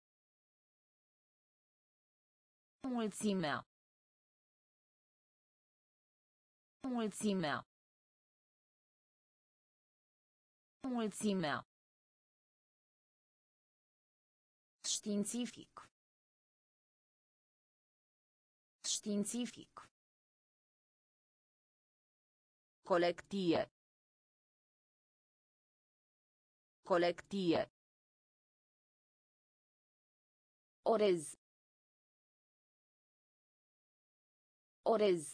Mulțimea. Mulțimea. Mulțimea. Științific. Științific. Colectie. Colectie. Orez. Orez.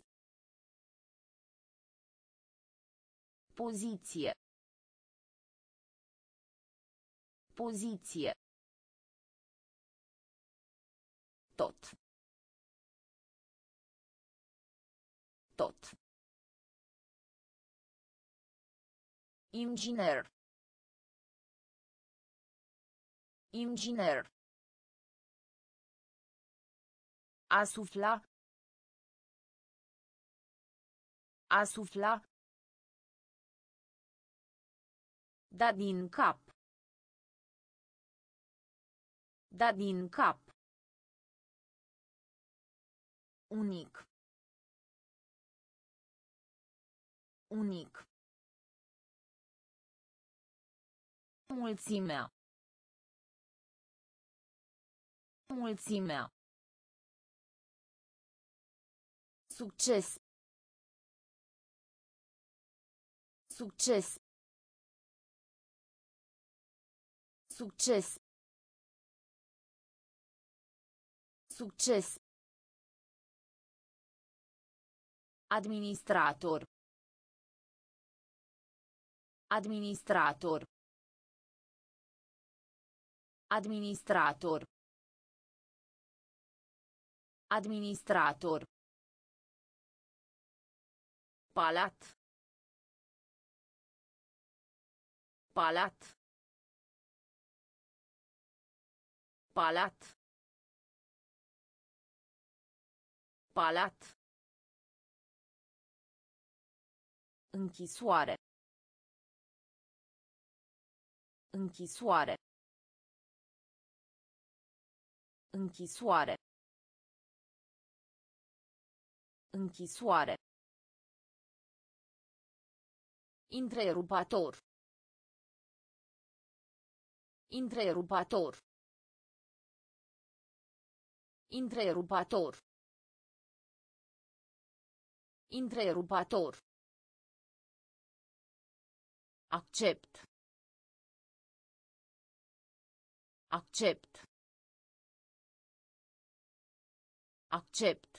Poziție. Poziție. Tot. Tot. Inginer. Inginer. A sufla. A sufla. Da din cap. Da din cap. Unic. Unic. Mulțimea. Mulțimea. Succes. Succes. Succes. Succes. Administrator. Administrator. Administrator. Administrator. Palat. Palat. Palat. Palat. Închisoare. Închisoare. Închisoare. Închisoare. Întrerupator. Întrerupator. Întrerupator. Întrerupator. Accept. Accept. Accept.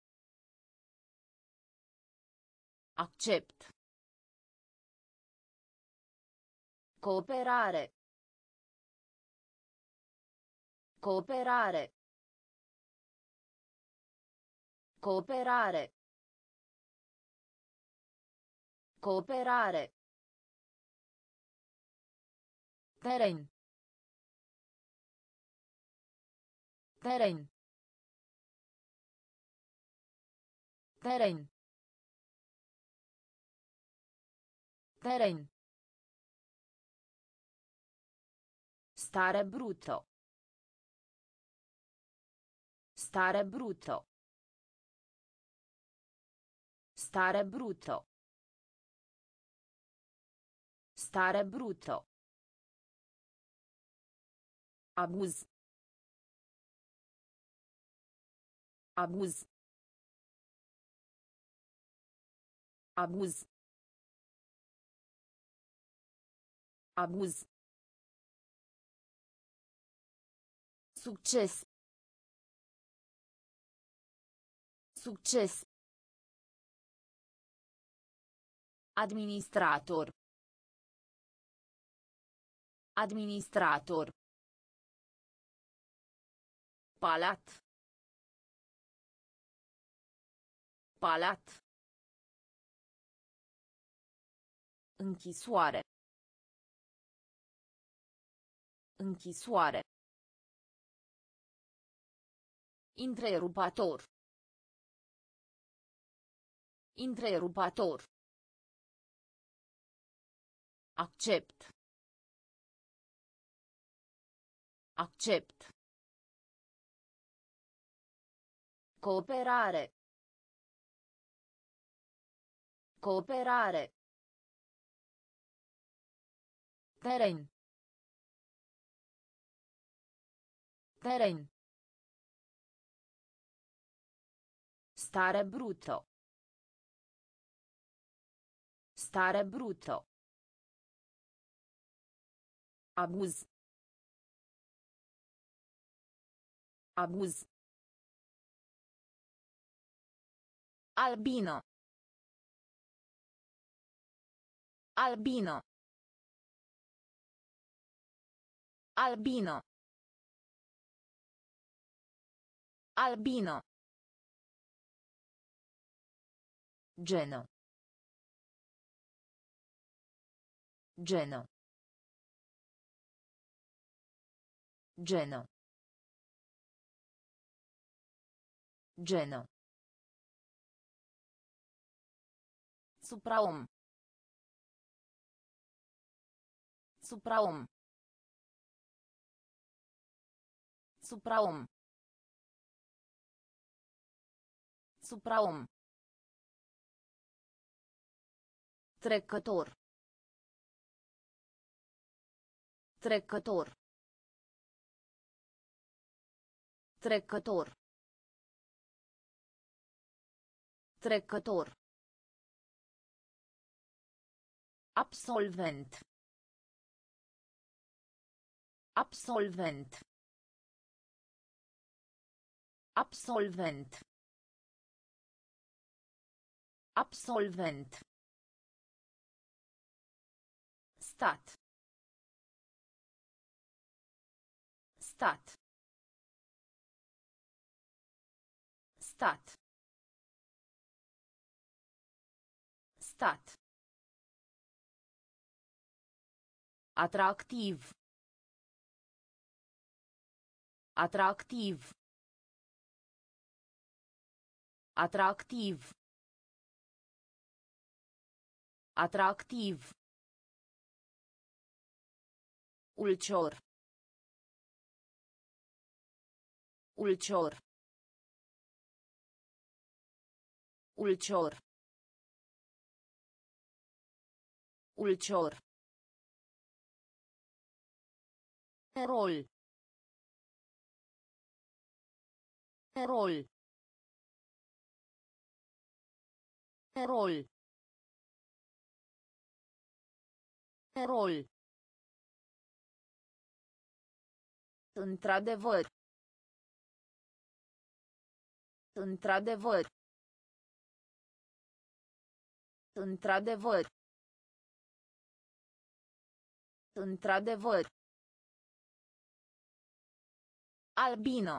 Accept. Cooperare. Cooperare. Cooperare. Cooperare. Teren. Teren. Teren. Teren. Stare brutto. Stare brutto. Stare brutto. Stare brutto. Abuz. Abuz. Abuz. Abuz. Succes. Succes. Administrator. Administrator. Palat. Palat. Închisoare. Închisoare. Întrerupator. Întrerupator. Accept. Accept. Cooperare. Cooperare. Teren. Teren. Stare brutto. Stare brutto. Abuz. Abuz. Albino. Albino. Albino. Albino. Geno. Geno. Geno. Geno. Supraom. Supraom. Supraom. Supraom. Trecător. Trecător. Trecător. Trecător. Absolvent. Absolvent. Absolvent. Absolvent. Stat. Stat. Stat. Stat. Atractiv. Atractiv. Atractiv. Atractiv. Ulcior. Ulcior. Ulcior. Ulcior. Rol. Rol. Rol. Rol. Într-adevăr. Într-adevăr. Într-adevăr. Într-adevăr. Albino.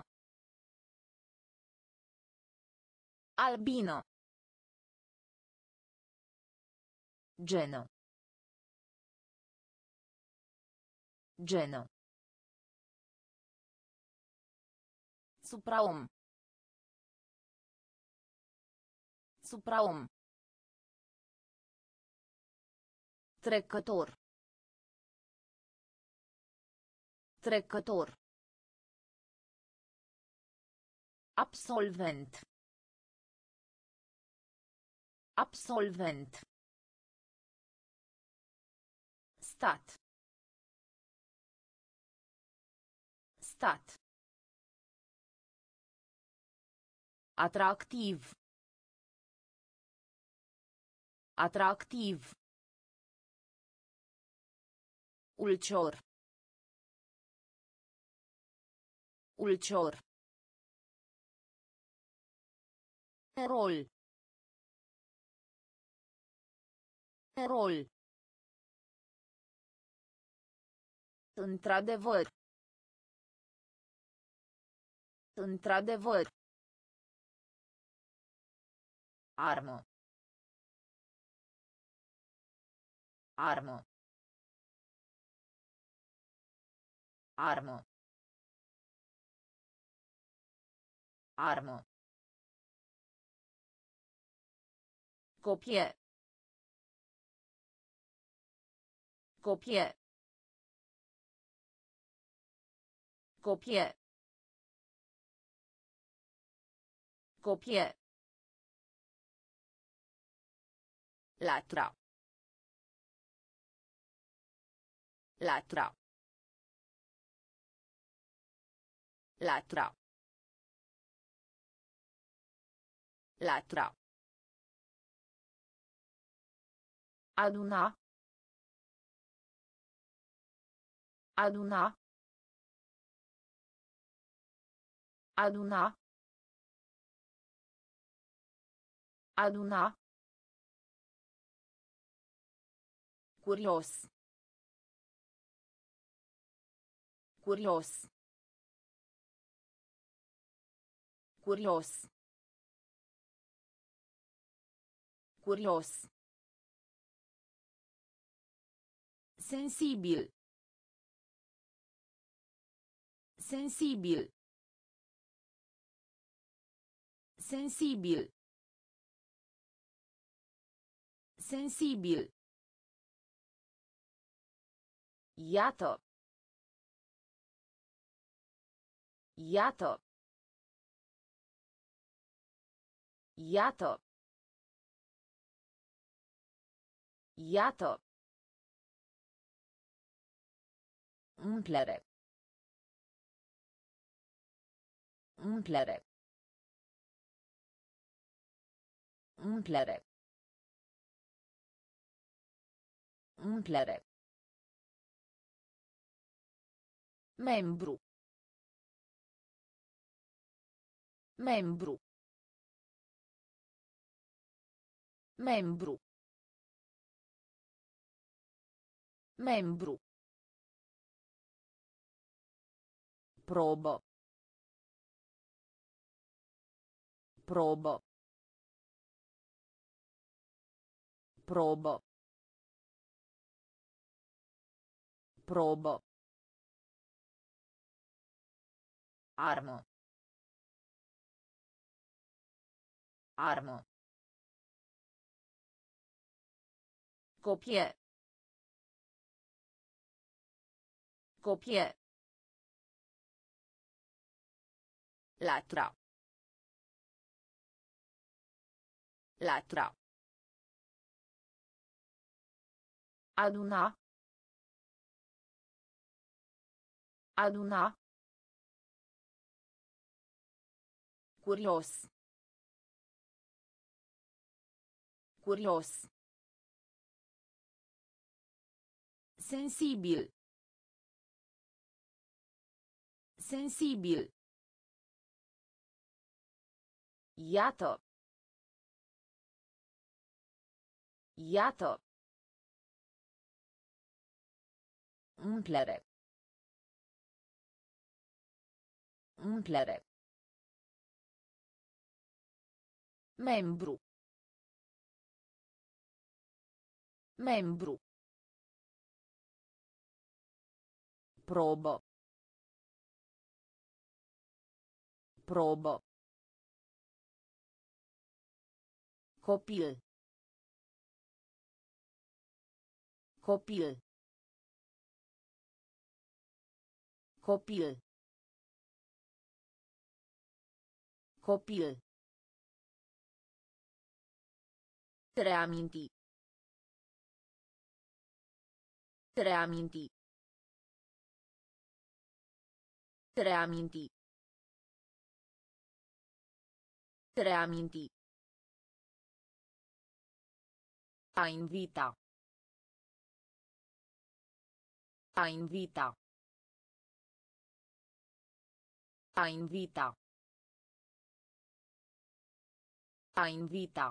Albino. Geno. Geno. Supraom. Supraom. Trecător. Trecător. Absolvent. Absolvent. Stat. Stat. Atractiv. Atractiv. Ulcior. Ulcior. Rol. Rol. Într-adevăr. Într-adevăr. Armă. Armă. Armă. Armă. Copie. Copie. Copie. Copie. Latra. Latra. Latra. Latra. Aduna. Aduna. Aduna. Aduna. Curios. Curios. Curios. Curios. Sensibil. Sensibil. Sensibil. Sensibil. Iată. Iată. Iată. Iată. Umplere. Umplere. Umplere. Umplere. Membru. Membru. Membru. Membru. Probă. Probă. Probă. Probă. Armă. Armă. Copie. Copie. Latra. Latra. Aduna. Aduna. Curios. Curios. Sensibil. Sensibil. Iată. Iată. Umplere. Umplere. Membru. Membru. Probă. Probă. Copil. Copil. Copil. Copil. Reaminti. Reaminti. Reaminti. Reaminti. A invita. A invita. A invita. A invita.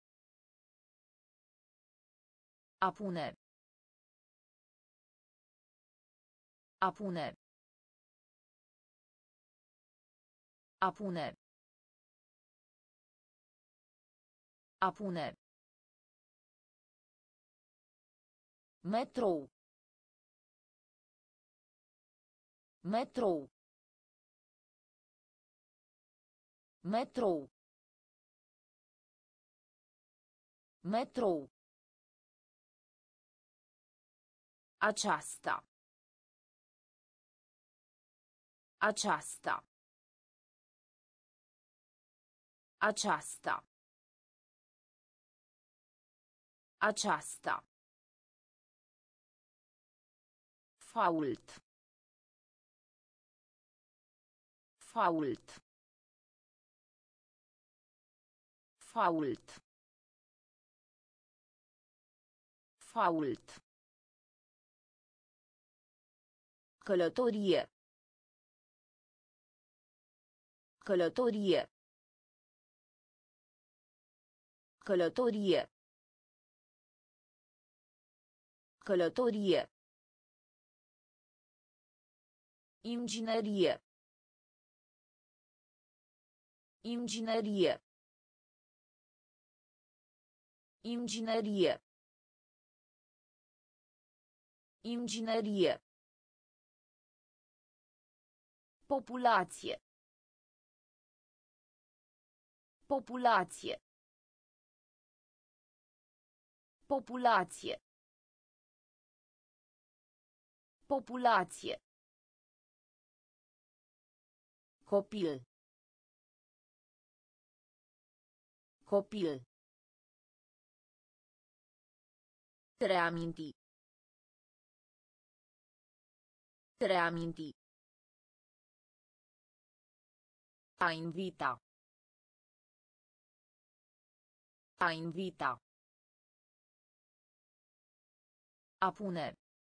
A pune. A pune. A pune. A pune. Metrou. Metrou. Metrou. Metrou. Aceasta. Aceasta. Aceasta. Aceasta. Fault. Fault. Fault. Fault. Călătorie. Călătorie. Călătorie. Călătorie. Inginerie. Inginerie. Inginerie. Inginerie. Populație. Populație. Populație. Populație. Copil. Copil. Reaminti. Reaminti. A invita. A invita. A pune.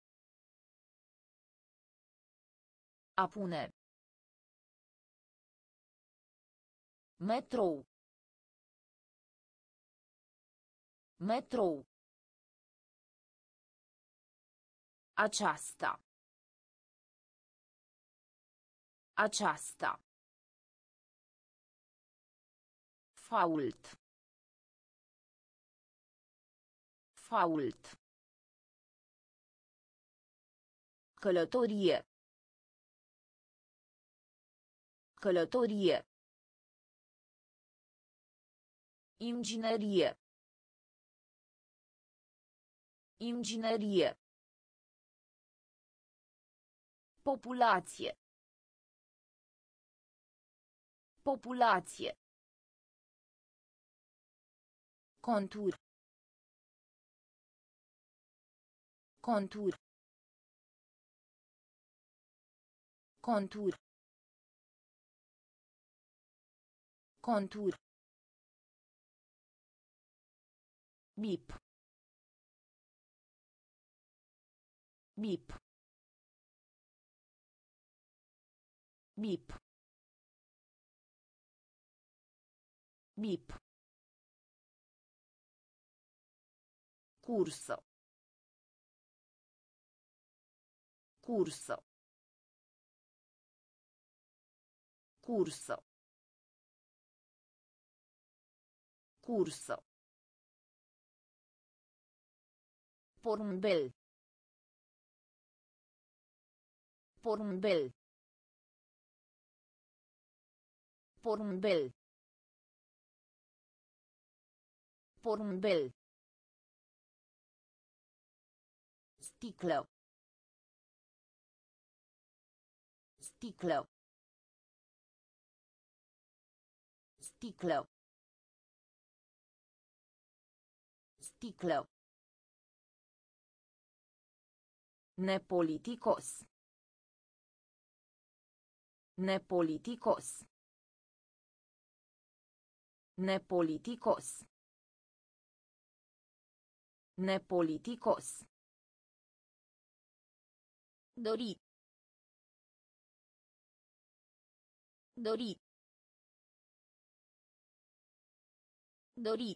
A pune. Metrou. Metrou. Aceasta. Aceasta. Fault. Fault. Călătorie. Călătorie. Inginerie. Inginerie. Populație. Populație. Contur. Contur. Contur. Contur. Bip. Bip. Bip. Bip. Cursă. Cursă. Cursă. Cursă. Porumbel. Porumbel. Porumbel. Porumbel. Sticlă. Sticlă. Sticlă. Sticlă. Nepoliticos. Nepoliticos. Nepoliticos. Nepoliticos. Dori. Dori. Dori.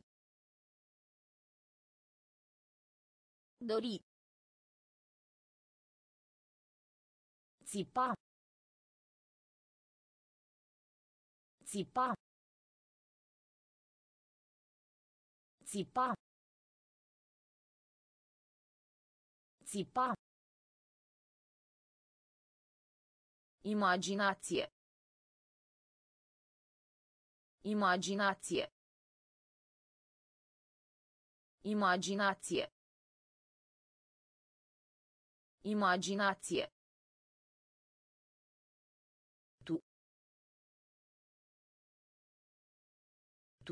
Dori. Țipa. Țipa. Țipa. Țipa. Imaginație. Imaginație. Imaginație. Imaginație. Tu. Tu.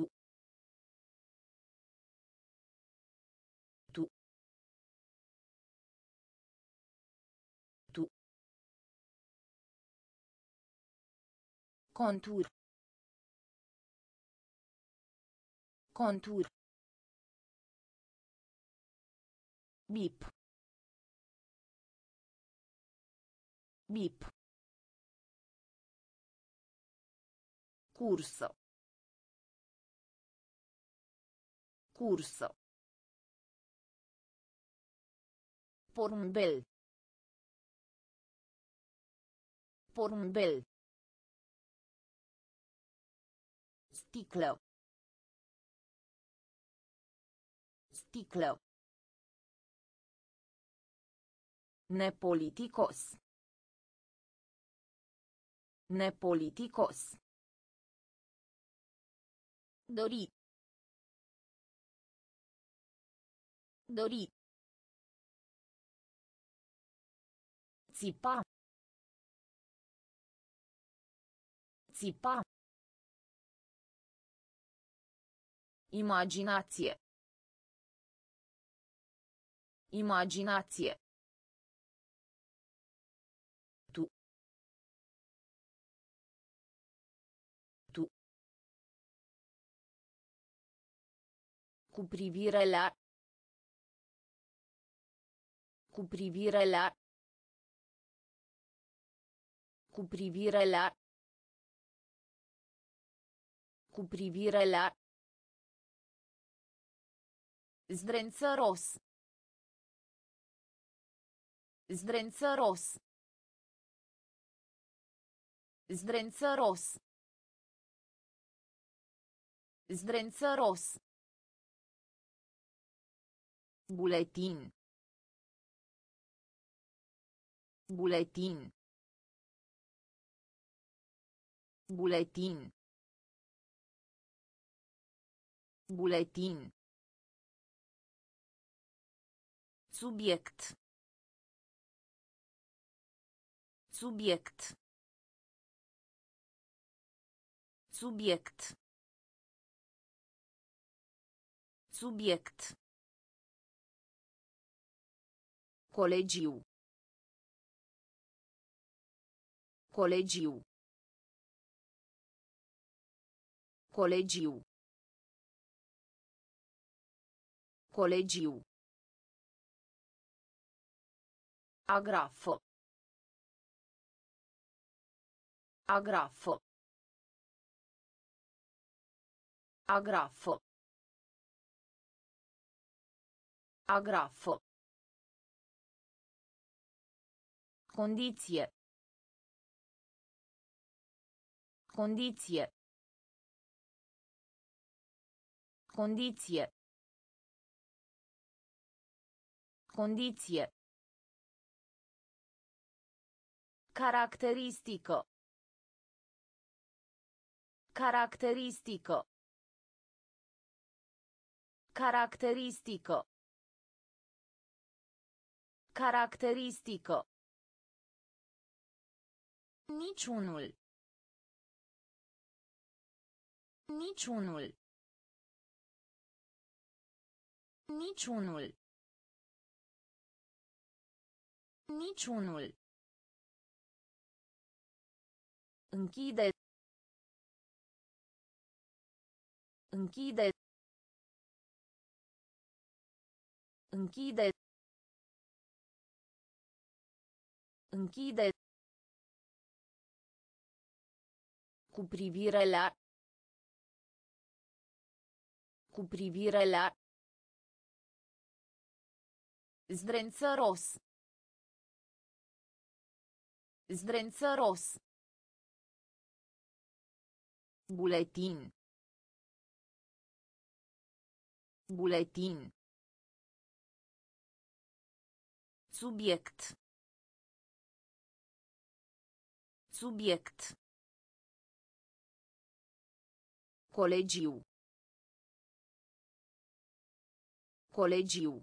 Tu. Tu. Contur. Contur. Bip. Bip. Cursă. Cursă. Porumbel. Porumbel. Sticlă. Sticlă. Nepoliticos. Nepoliticos. Dori. Dori. Țipa. Țipa. Imaginație. Imaginație. Tu. Tu. Cu privire la. Cu privire la. Cu privire la. Cu privire la. Zdrențăros. Zdrențăros. Zdrențăros. Zdrențăros. Buletin. Buletin. Buletin. Buletin. Subiect. Subiect. Subiect. Subiect. Colegiu. Colegiu. Colegiu. Colegiu. Agrafo. Agrafo. Agrafo. Agrafo. Condiție. Condiție. Condiție. Condiție. Caracteristică. Caracteristică. Caracteristică. Caracteristică. Niciunul. Niciunul. Niciunul. Niciunul. Închide. Închide. Închide. Închide. Cu privire la. Cu privire la. Zdrențăros. Zdrențăros. Buletin. Buletin. Subiect. Subiect. Colegiu. Colegiu.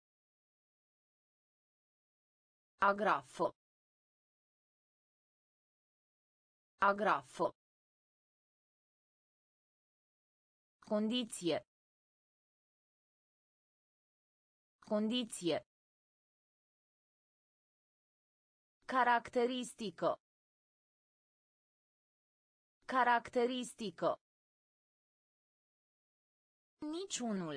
Agrafo. Agrafo. Condiție. Condiție. Caracteristică. Caracteristică. Niciunul.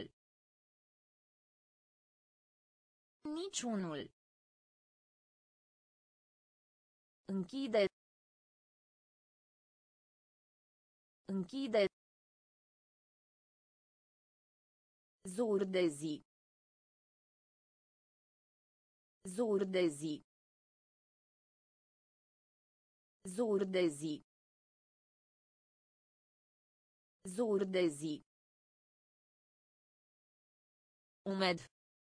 Niciunul. Închide. Închide. Zur de zi. Zur de zi. Zur de zi. Zur de zi. Umed.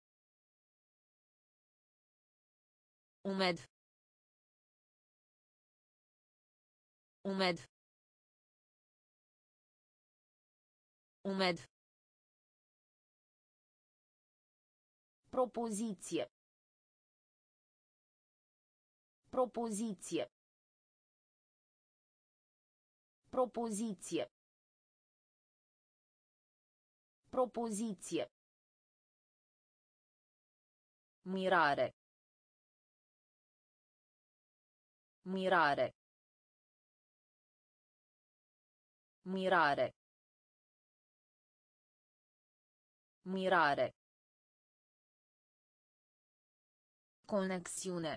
Umed. Umed. Umed. Propoziție. Propoziție. Propoziție. Propoziție. Mirare. Mirare. Mirare. Mirare. Conexiune.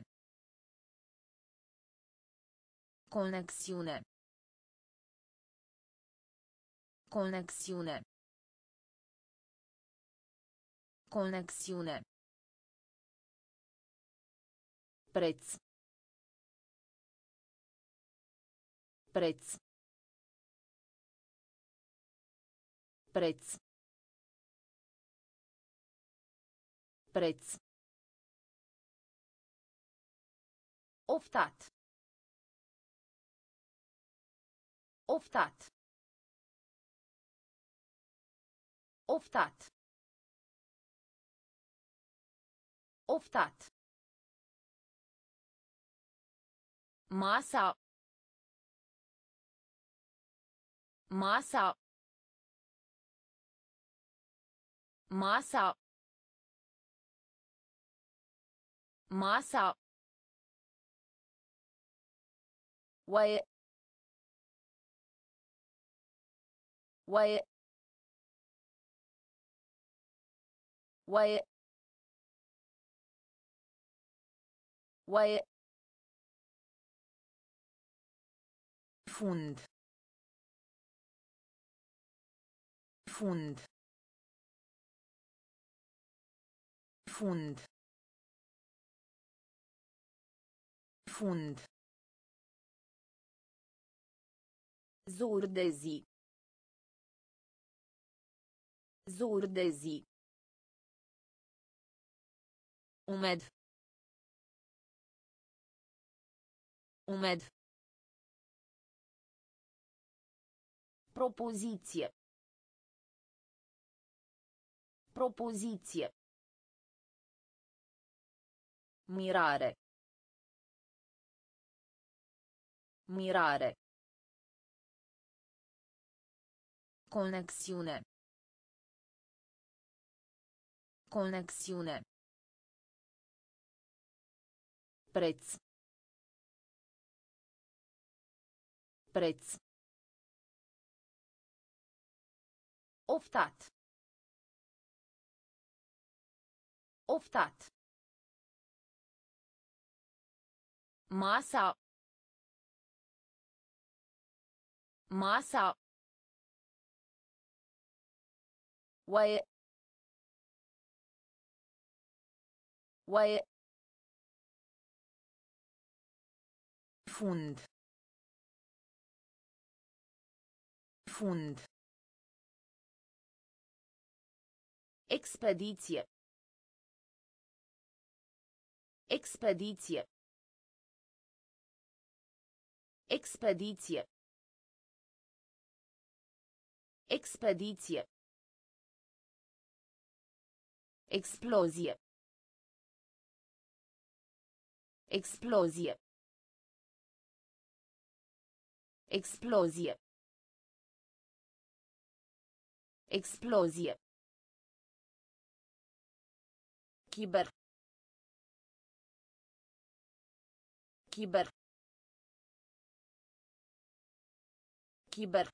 Conexiune. Conexiune. Conexiune. Preț. Preț. Preț. Preț. Oftat. Oftat. Oftat. Oftat. Masa. Masa. Masa. Masa. Oaie. Oaie. Oaie. Oaie. Fund. Fund. Fund. Fund. Zur de zi. Zur de zi. Umed. Umed. Propoziție. Propoziție. Mirare. Mirare. Conexiune. Conexiune. Preț. Preț. Oftat. Oftat. Masa. Masa. Oaie. Oaie. Fund. Fund. Expediție. Expediție. Expediție. Expediție. Explozie. Explozie. Explozie. Explozie. Chiber. Chiber. Chiber.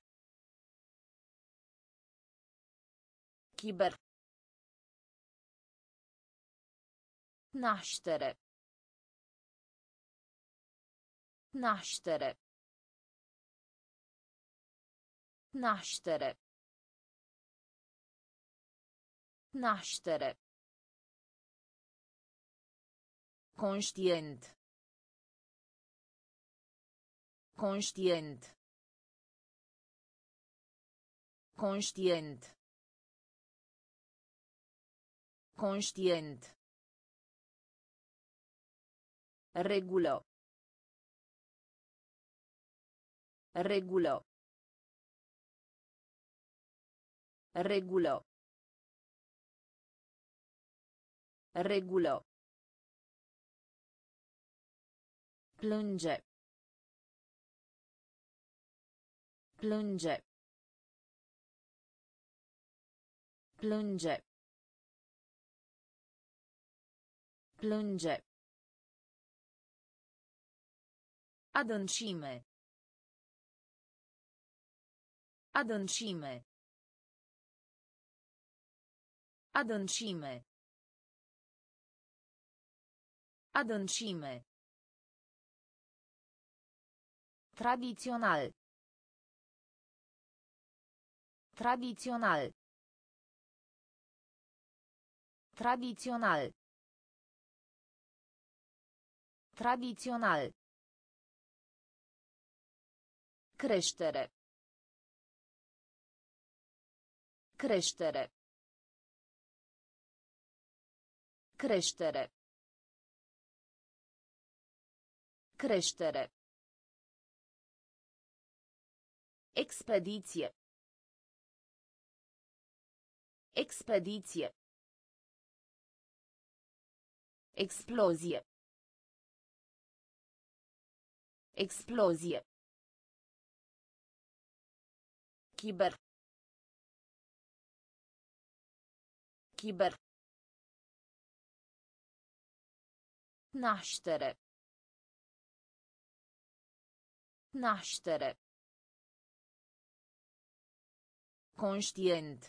Chiber. Naștere. Naștere. Naștere. Naștere. Conștient. Conștient. Conștient. Conștient. Regulă. Regulă. Regulă. Regulă. Plânge. Plânge. Plânge. Plânge. Adâncime. Adâncime. Adâncime. Adâncime. Tradițional. Tradițional. Tradițional. Tradițional. Creștere. Creștere. Creștere. Creștere. Expediție. Expediție. Explozie. Explozie. Chiber. Chiber. Naștere. Naștere. Conștient.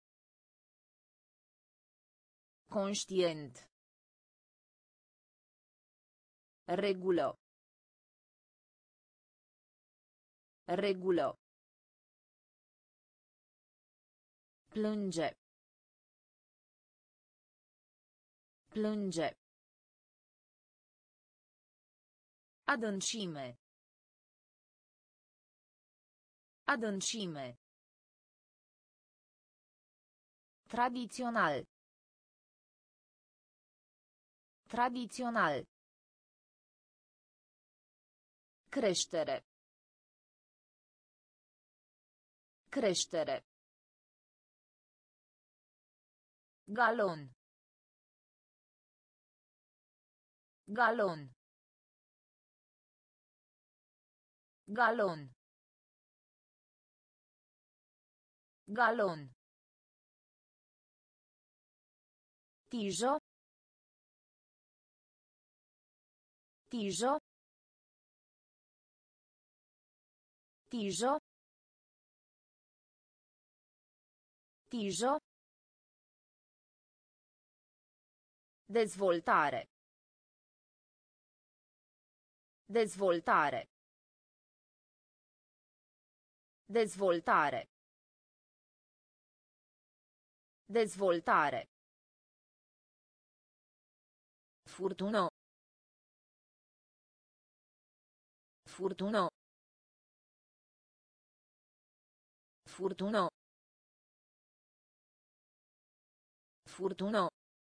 Conștient. Regulă. Regulă. Plânge. Plânge. Adâncime. Adâncime. Tradițional. Tradițional. Creștere. Creștere. Galon. Galon. Galon. Galon. Tijă. Tijă. Tijă. Tijă. Dezvoltare. Dezvoltare. Dezvoltare. Dezvoltare. Furtună. Furtună. Furtună. Furtună.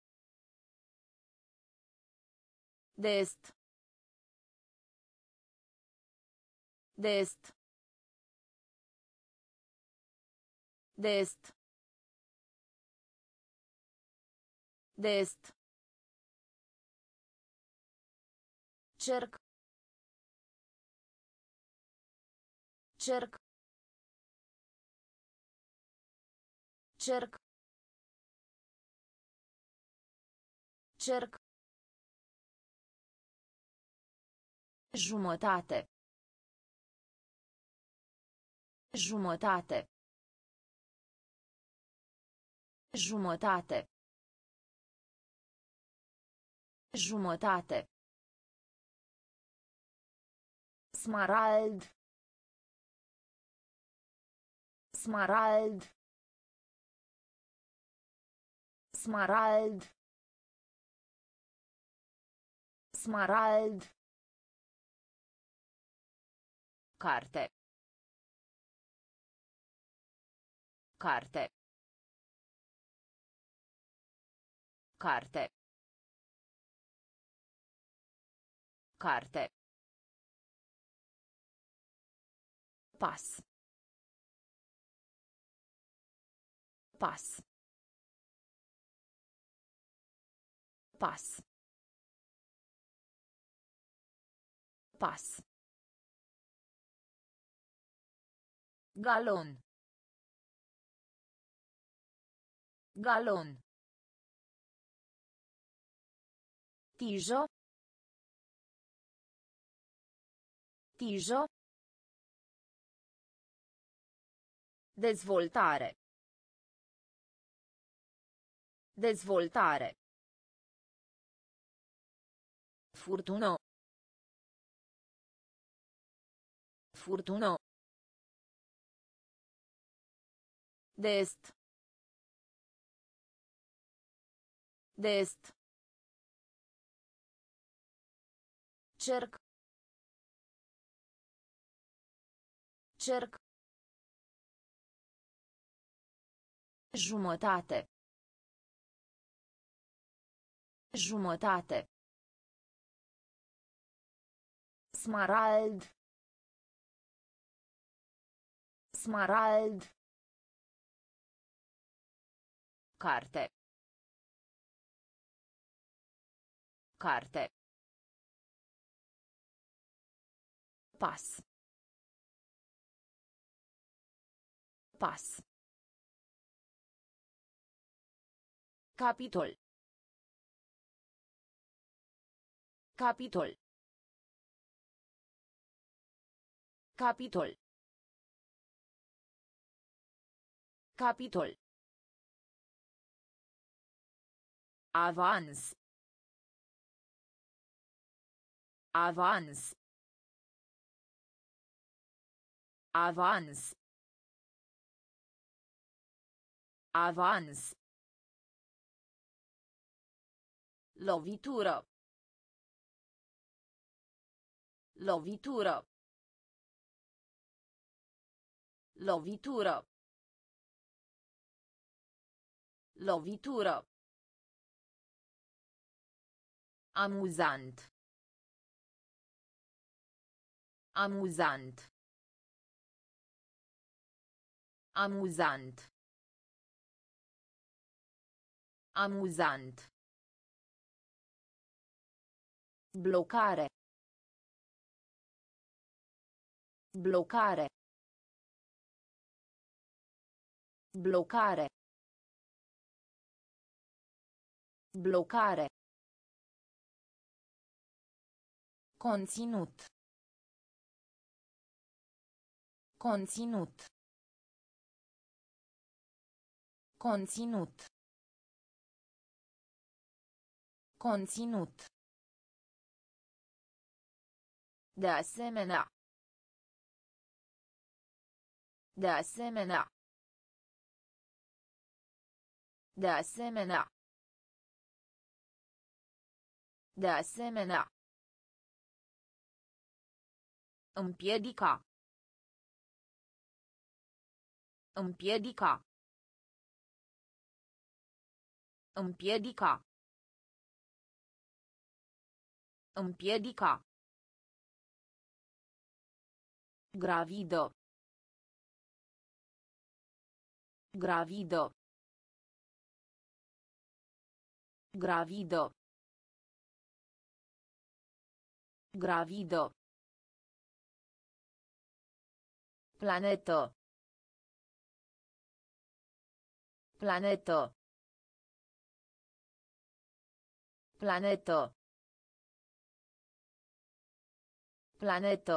De est. De est. De est. De est. Cerc. Cerc. Cerc. Cerc. Jumătate. Jumătate. Jumătate. Jumătate. Smarald. Smarald. Smarald. Smarald. Carte. Carte. Carte. Carte. Pas. Pas. Pas. Pas. Galon. Galon. Tijă. Tijă. Dezvoltare. Dezvoltare. Furtună. Furtună. De est. De est. Cerc. Cerc. Jumătate. Jumătate. Smarald. Smarald. Carte. Carte. Pas. Pas. Capitol. Capitol. Capitol. Capitol. Avans. Avans. Avans. Avans. Lovitură. Lovitură. Lovitură. Lovitură. Amuzant. Amuzant. Amuzant. Amuzant. Blocare. Blocare. Blocare. Blocare. Conținut. Conținut. Conținut. Conținut. De asemenea. De asemenea. De asemenea. De asemenea. Împiedica. Împiedica. Împiedica. Împiedica. Gravidă. Gravidă. Gravidă. Gravidă. Planetă. Planetă. Planetă. Planetă.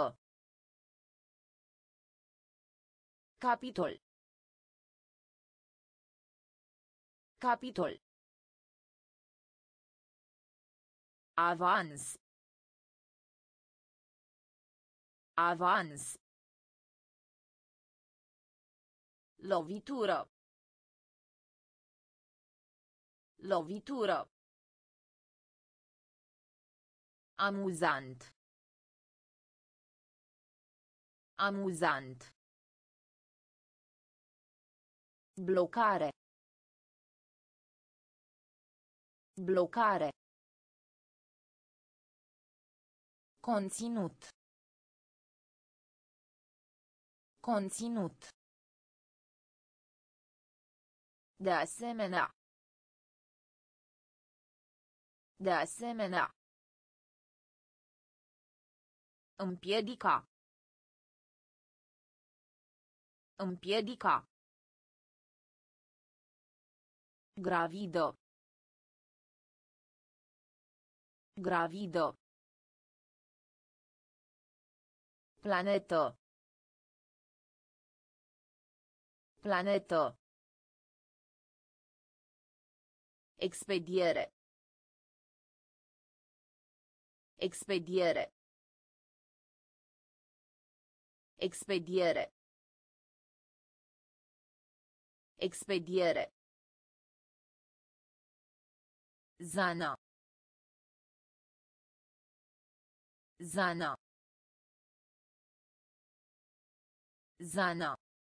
Capitol. Capitol. Avans. Avans. Lovitură. Lovitură. Amuzant. Amuzant. Blocare. Blocare. Conținut. Conținut. De asemenea. De asemenea. Împiedica. Împiedica. Gravidă. Gravidă. Planetă. Planetă. Expediere. Expediere. Expediere. Expediere. Zana. Zana. Zana.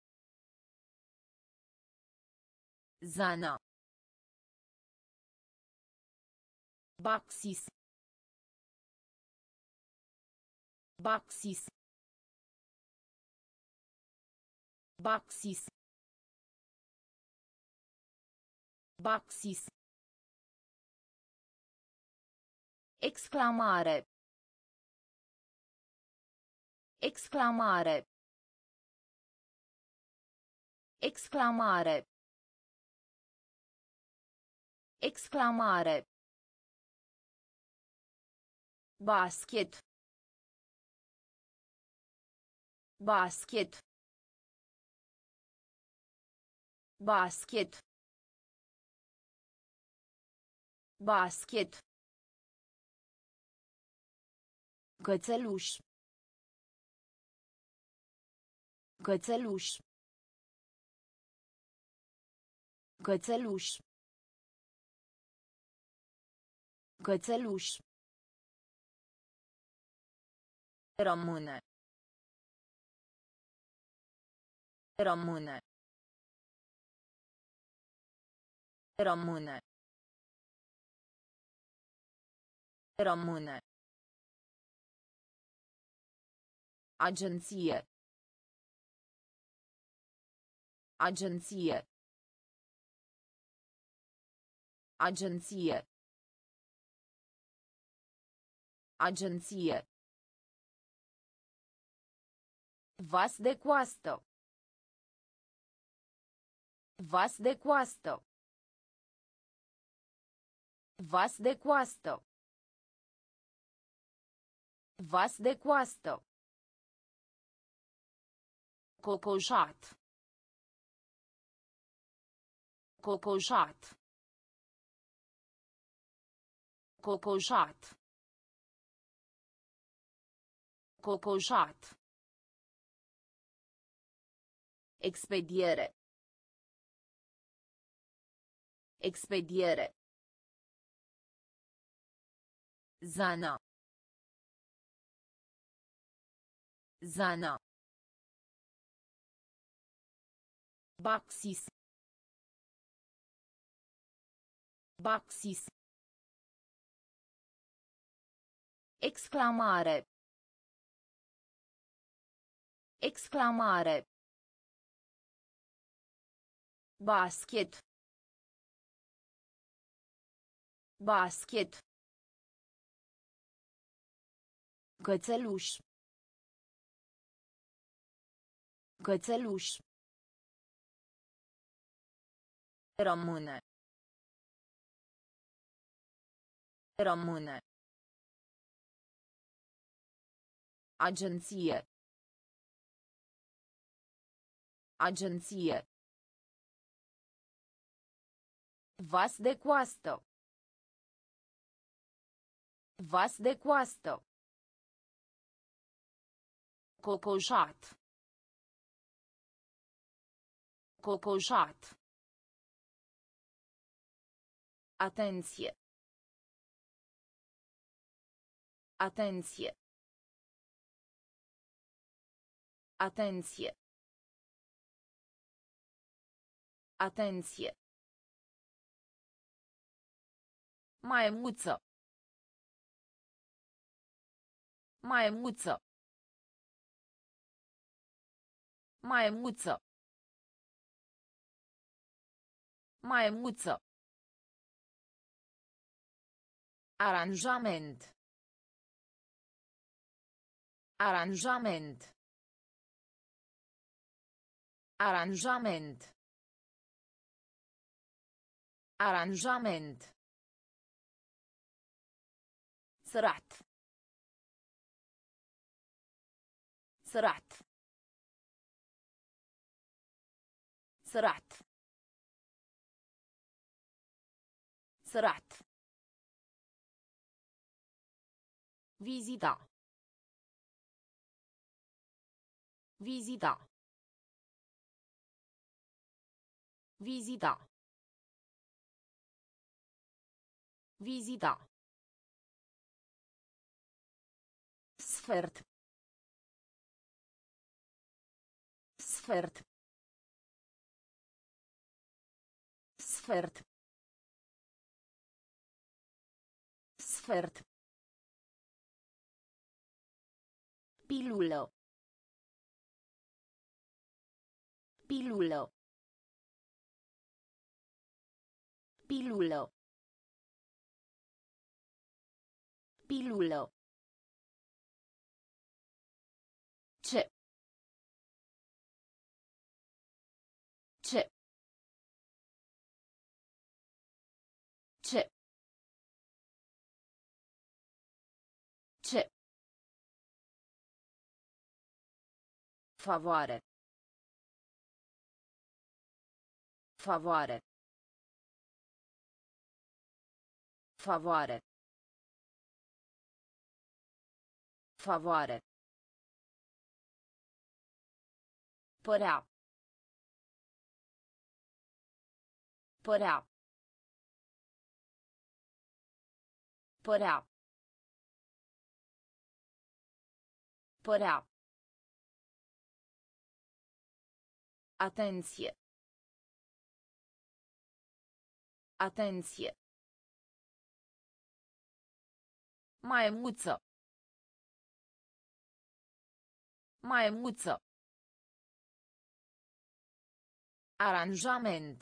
Zana. Baxis. Baxis. Baxis. Baxis. Exclamare. Exclamare. Exclamare. Exclamare. Basket. Basket. Basket. Basket. Cățeluș. Cățeluș. Cățeluș. Cățeluș. Rămâne. Rămâne. Rămâne. Rămâne. Agenție. Agenție. Agenție. Agenție. Vas de coastă. Vas de coastă. Vas de coastă. Vas de coastă. Cocoșat. Cocoșat. Cocoșat. Cocoșat. Expediere. Expediere. Zana. Zana. Baxis. Baxis. Exclamare. Exclamare. Basket. Basket. Cățeluș. Cățeluș. Rămâne. Rămâne. Agenție. Agenție. Vas de coastă. Vas de coastă. Cocoșat. Cocoșat. Atenție. Atenție. Atenție. Atenție. Maimuță. Maimuță. Maimuță. Maimuță. Aranjament. Aranjament. Aranjament. Aranjament. Sărat. Sărat. Sărat. Sărat. Vizita. Vizita. Vizita. Vizita. Sfert. Sfert. Sfert. Sfert. Pilulă. Pilulă. Pilulă. Pilulă. Ce. Ce. Ce. Ce. Favoare. Favoare. Favoare. Favoare. Părea. Părea. Părea. Părea. Atenție. Atenție. Maimuță. Maimuță. Aranjament.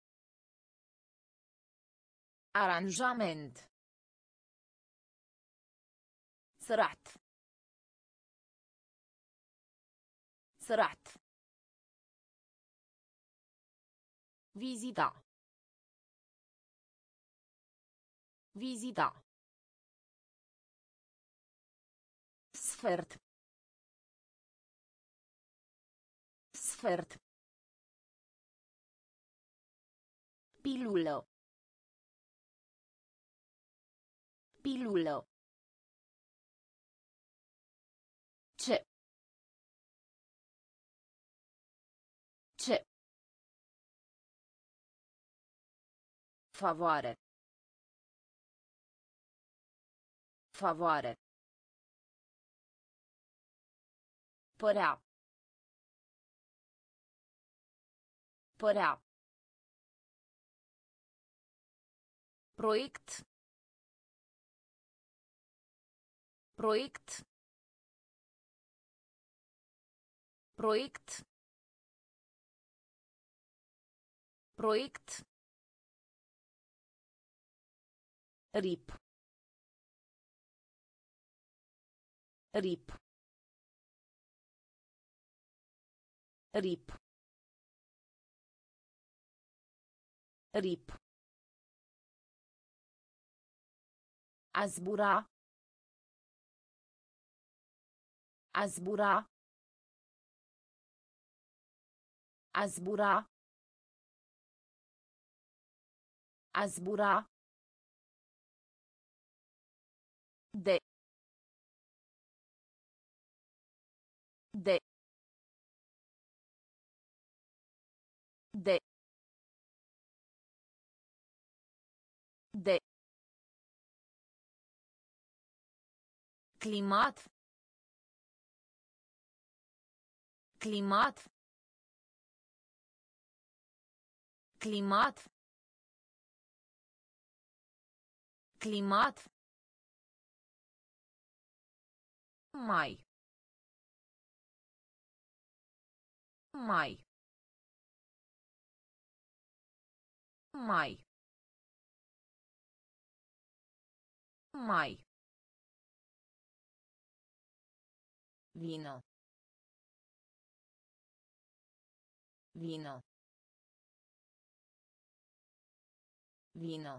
Aranjament. Sărat. Sărat. Vizita. Vizita. Sfert. Sfert. Pilulă. Pilulă. Ce. Ce. Favoare. Favoare. Părea. Părea. Proiect. Proiect. Proiect. Proiect. Rip. Rip. Rip. Rip. A zbura. A zbura. A zbura. A zbura. De. De. De. De. Climat. Climat. Climat. Climat. Mai. Mai. Mai. Mai. Vino. Vino. Vino.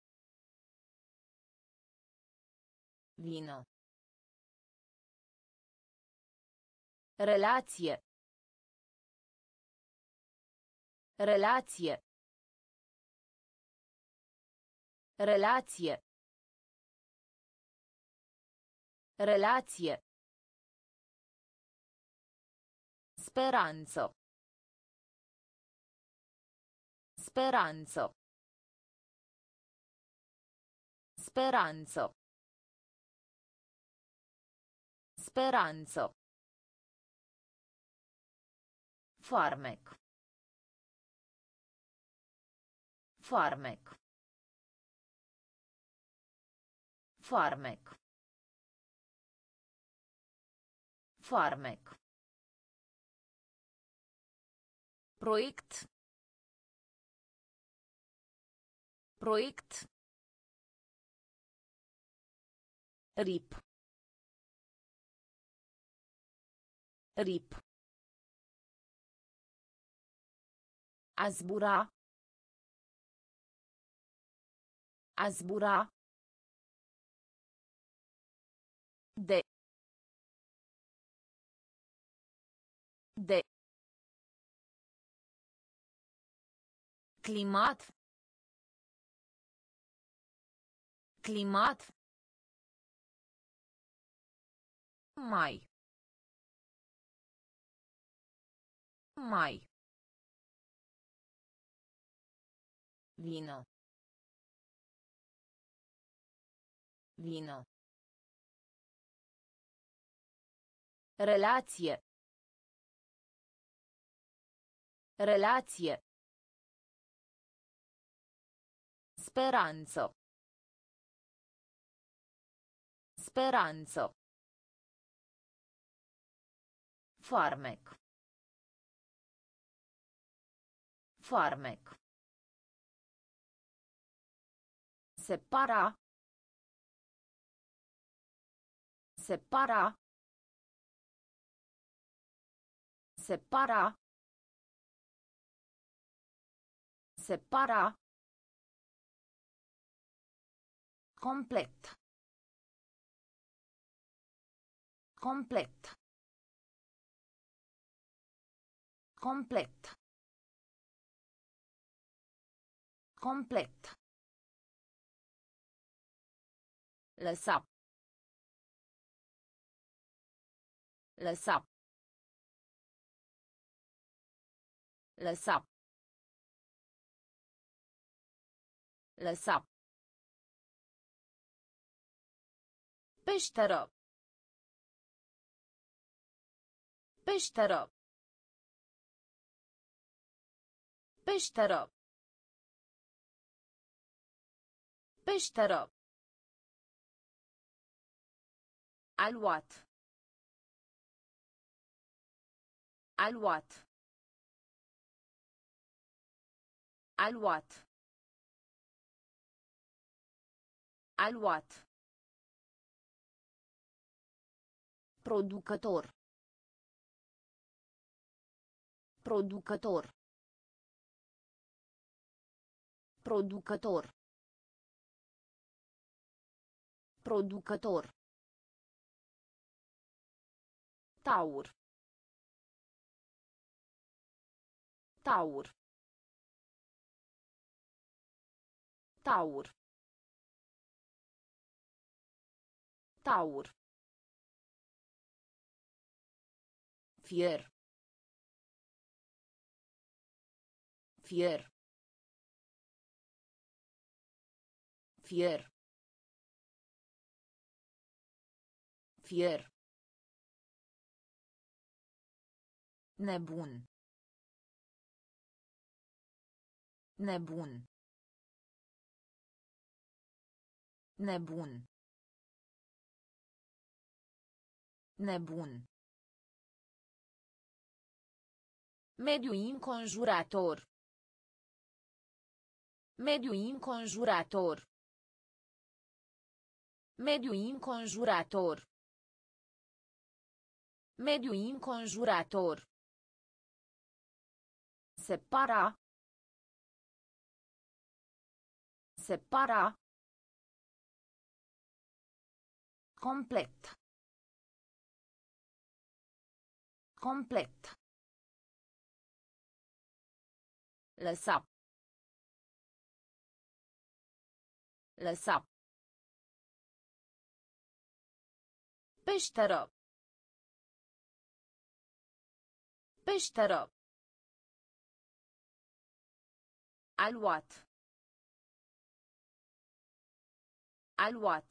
Vino. Relație. Relație. Relație. Relație. Speranță. Speranță. Speranță. Speranță. Farmec. Farmec. Farmec. Farmec. Proiect. Proiect. Rip. Rip. A zbura. A zbura. De. De. Climat. Climat. Mai. Mai. Vino. Vino. Relație. Relație. Speranță. Speranță. Farmec. Farmec. Separa. Separa. Separa. Separa. Complet. Complet. Complet. Complet. Lăsa. Lăsa. Lăsa. Lăsa. Peșteră. Peșteră. Peșteră. Peșteră. Aluat. Aluat. Aluat. Aluat. Producător. Producător. Producător. Producător. Taur. Taur. Taur. Taur. Fier. Fier. Fier. Fier. Nebun. Nebun. Nebun. Nebun. Mediu înconjurător. Mediu înconjurător. Mediu înconjurător. Mediu înconjurător. Separa. Separa. Complet. Complet. Lăsa. Lăsa. Peșteră. Peșteră. Aluat. Aluat.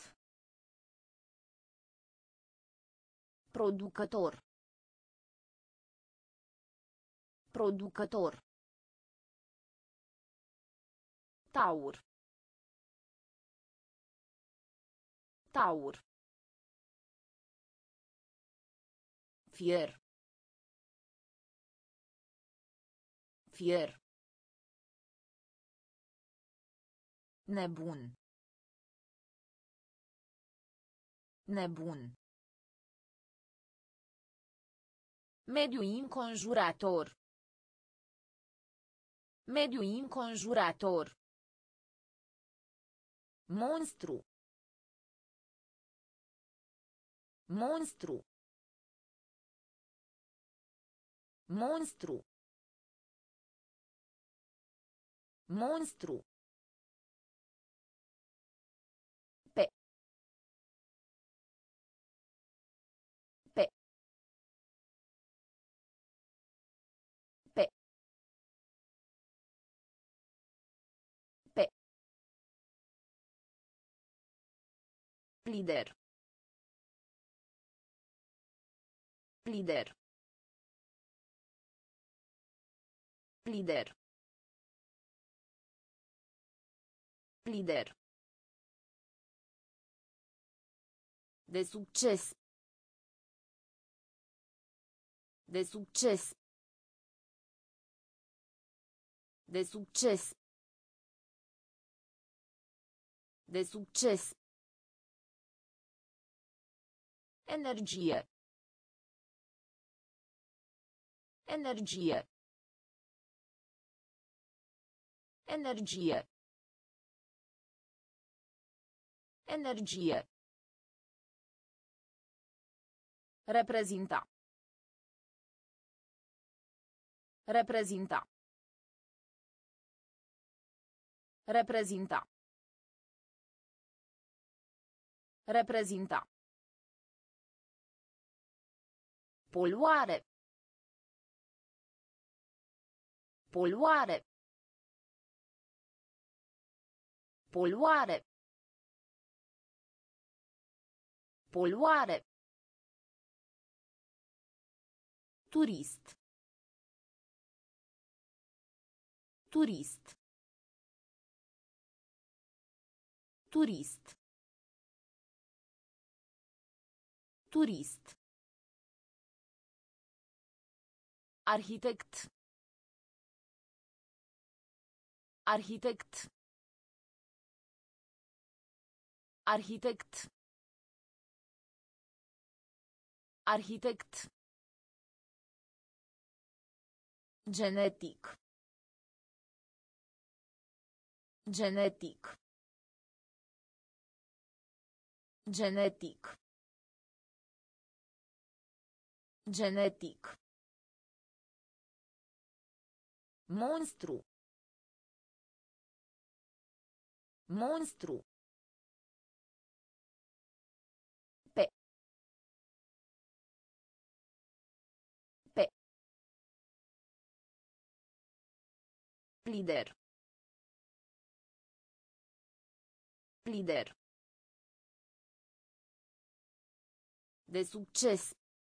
Producător. Producător. Taur. Taur. Fier. Fier. Nebun. Nebun. Mediu înconjurător. Mediu înconjurător. Monstru. Monstru. Monstru. Monstru. Pe. Pe. Pe. Pe. Lider. Lider. Lider. Lider. De succes. De succes. De succes. De succes. Energie. Energie. Energie. Energie. Reprezinta. Reprezinta. Reprezinta. Reprezinta. Poluare. Poluare. Poluare. Poluare. Turist. Turist. Turist. Turist. Arhitect. Arhitect. Arhitect. Arhitect. Genetic. Genetic. Genetic. Genetic. Monstru. Monstru. Pe. Pe. Lider. Lider. De succes.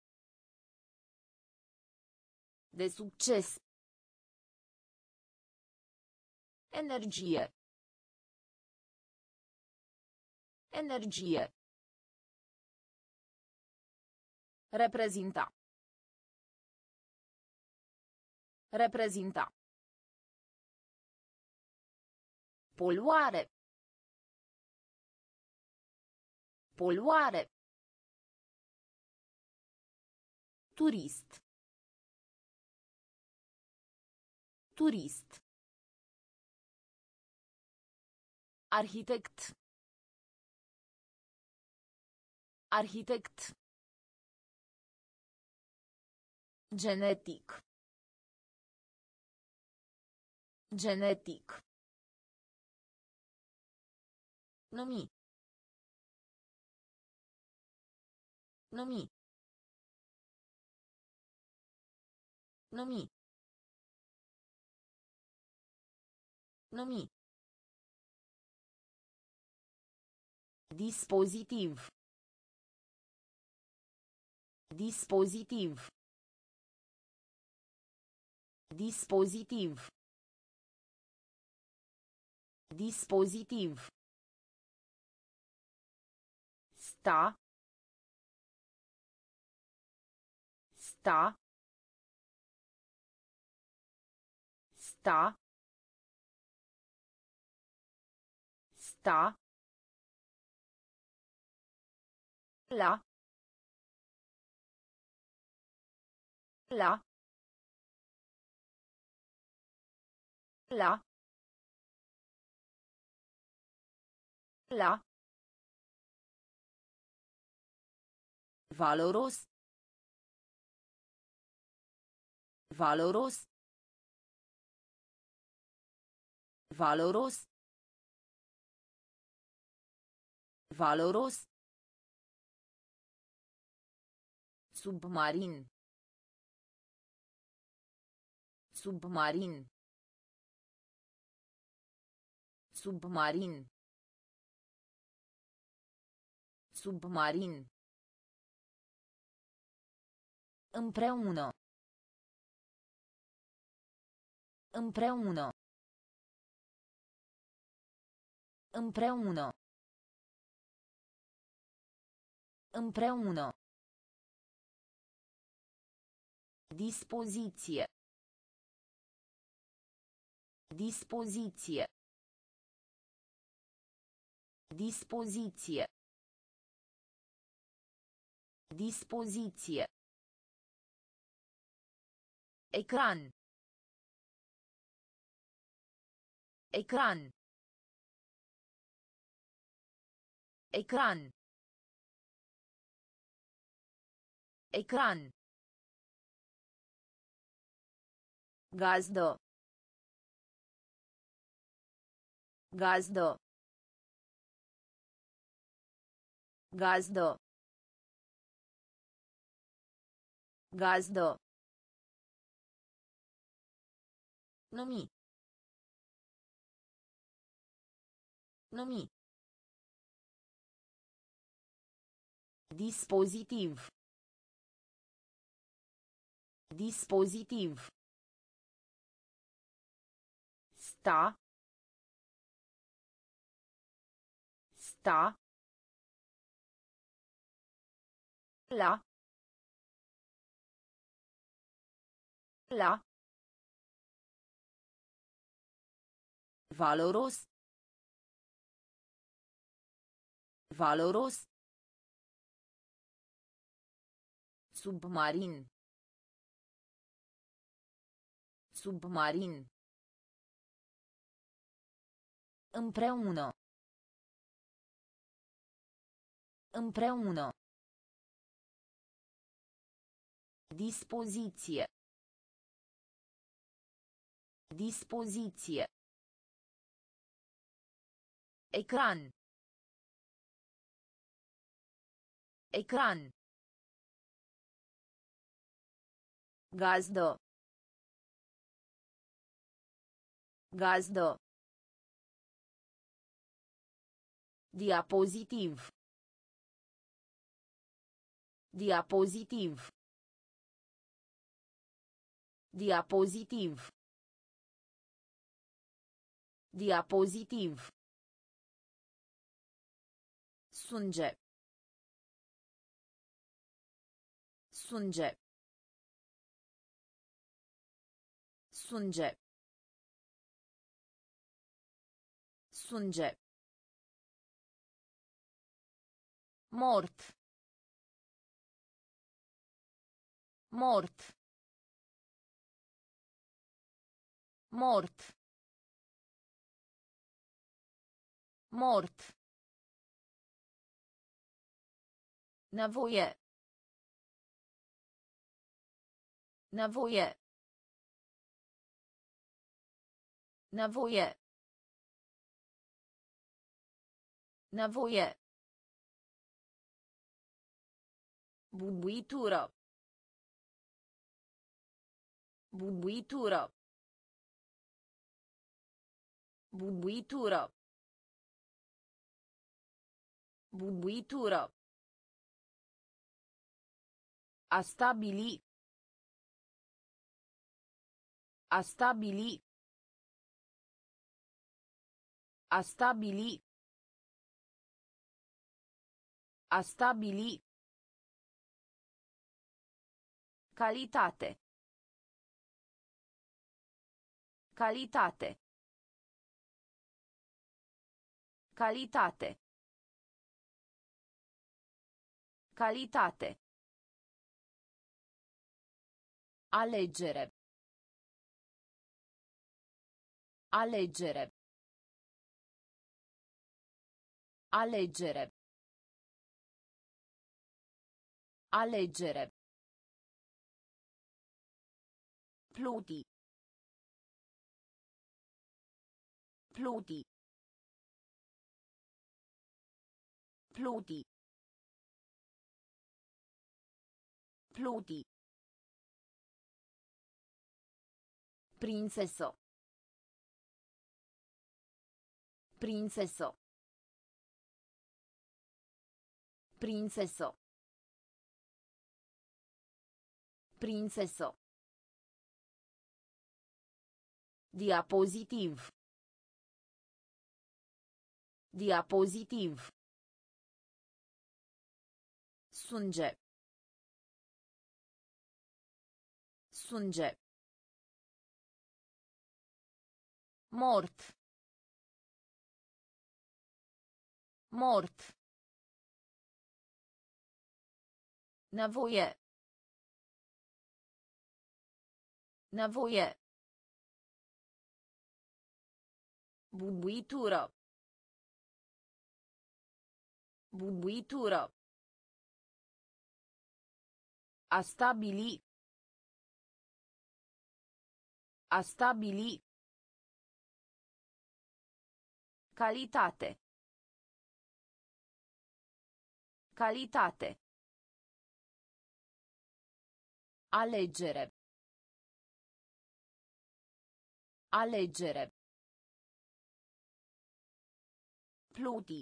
De succes. Energie. Energie. Reprezinta. Reprezinta. Poluare. Poluare. Turist. Turist. Arhitect. Arhitect. Genetic. Genetic. Numi. Numi. Numi. Numi. Dispozitiv. Dispozitiv. Dispozitiv. Dispozitiv. Sta. Sta. Sta. Sta. La. La. La. La. Valoros. Valoros. Valoros. Valoros. Submarin. Submarin. Submarin. Submarin. Împreună. Împreună. Împreună. Împreună. Dispoziție. Dispoziție. Dispoziție. Dispoziție. Ecran. Ecran. Ecran. Ecran. Gazdă. Gazdă. Gazdă. Gazdă. Numi. Numi. Dispozitiv. Dispozitiv. Sta. Sta. La. La. Valoros. Valoros. Submarin. Submarin. Împreună. Împreună. Dispoziție. Dispoziție. Ecran. Ecran. Gazdă. Gazdă. Diapozitiv. Diapozitiv. Diapozitiv. Diapozitiv. Sânge. Sânge. Sânge. Sânge. Mort. Mort. Mort. Mort. Nevoie. Nevoie. Nevoie. Nevoie. Bubuitură. Bubuitură. Bubuitură. Bubuitură. A stabili. A stabili. A stabili. A stabili. Calitate. Calitate. Calitate. Calitate. Aleggere. Aleggere. Aleggere. Aleggere. Pluti. Pluti. Pluti. Pluti. Princeso. Princeso. Princeso. Princeso. Diapozitiv. Diapozitiv. Sânge. Sânge. Mort. Mort. Nevoie. Nevoie. Bubuitură. Bubuitură. A stabili. A stabili. Calitate. Calitate. Aleggere. Aleggere. Pluti.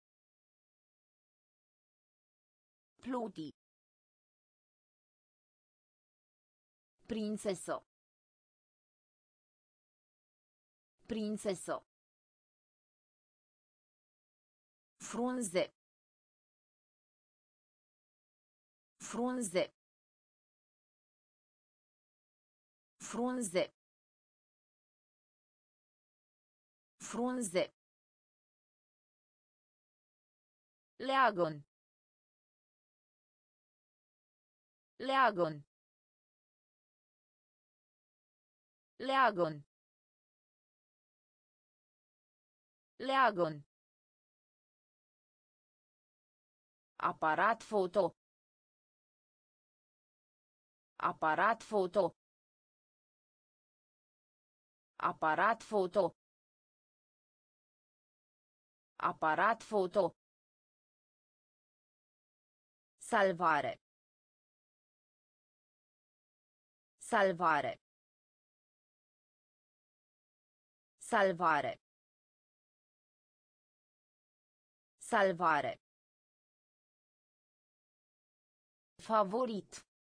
Pluti. Princeso. Princeso. Frunze. Frunze. Frunze. Frunze. Leagon. Leagon. Leagon. Leagon. Aparat foto. Aparat foto. Aparat foto. Aparat foto. Salvare. Salvare. Salvare. Salvare. Favorit.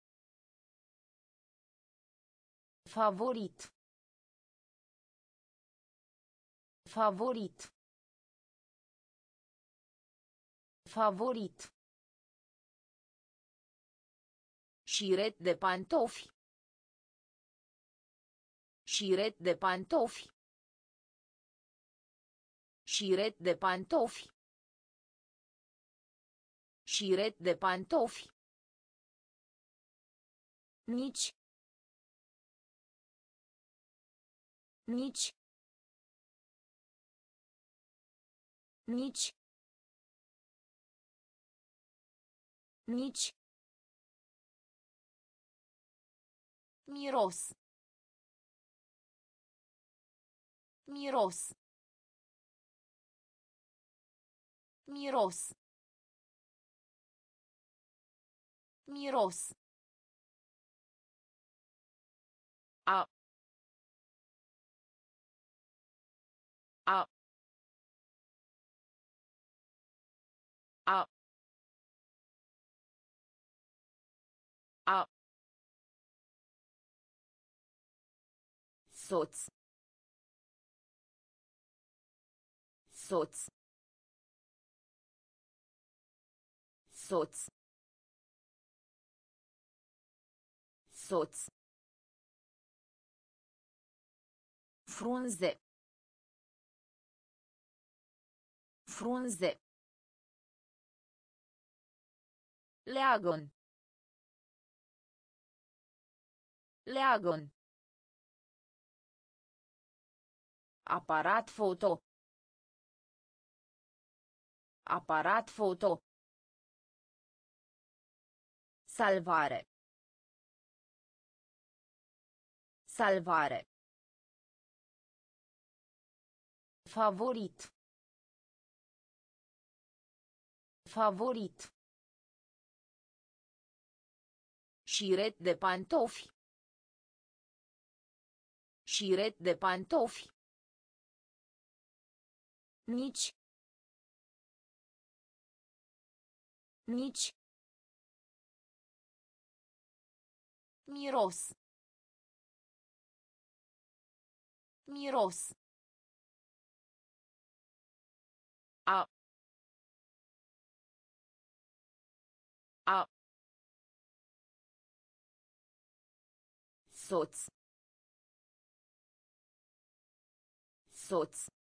Favorit. Favorit. Favorit. Șiret de pantofi. Șiret de pantofi. Șiret de pantofi. Șiret de pantofi. Nici. Nici. Nici. Nici. Miros. Miros. Miros. Miros. A. A. A. A. Soț. Soț. Soț. Soț. Frunze. Frunze. Leagon. Leagon. Aparat foto. Aparat foto. Salvare. Salvare. Favorit. Favorit. Șiret de pantofi. Șiret de pantofi. Nici. Nici. Miros. Miros. A. A. Soț. Soț.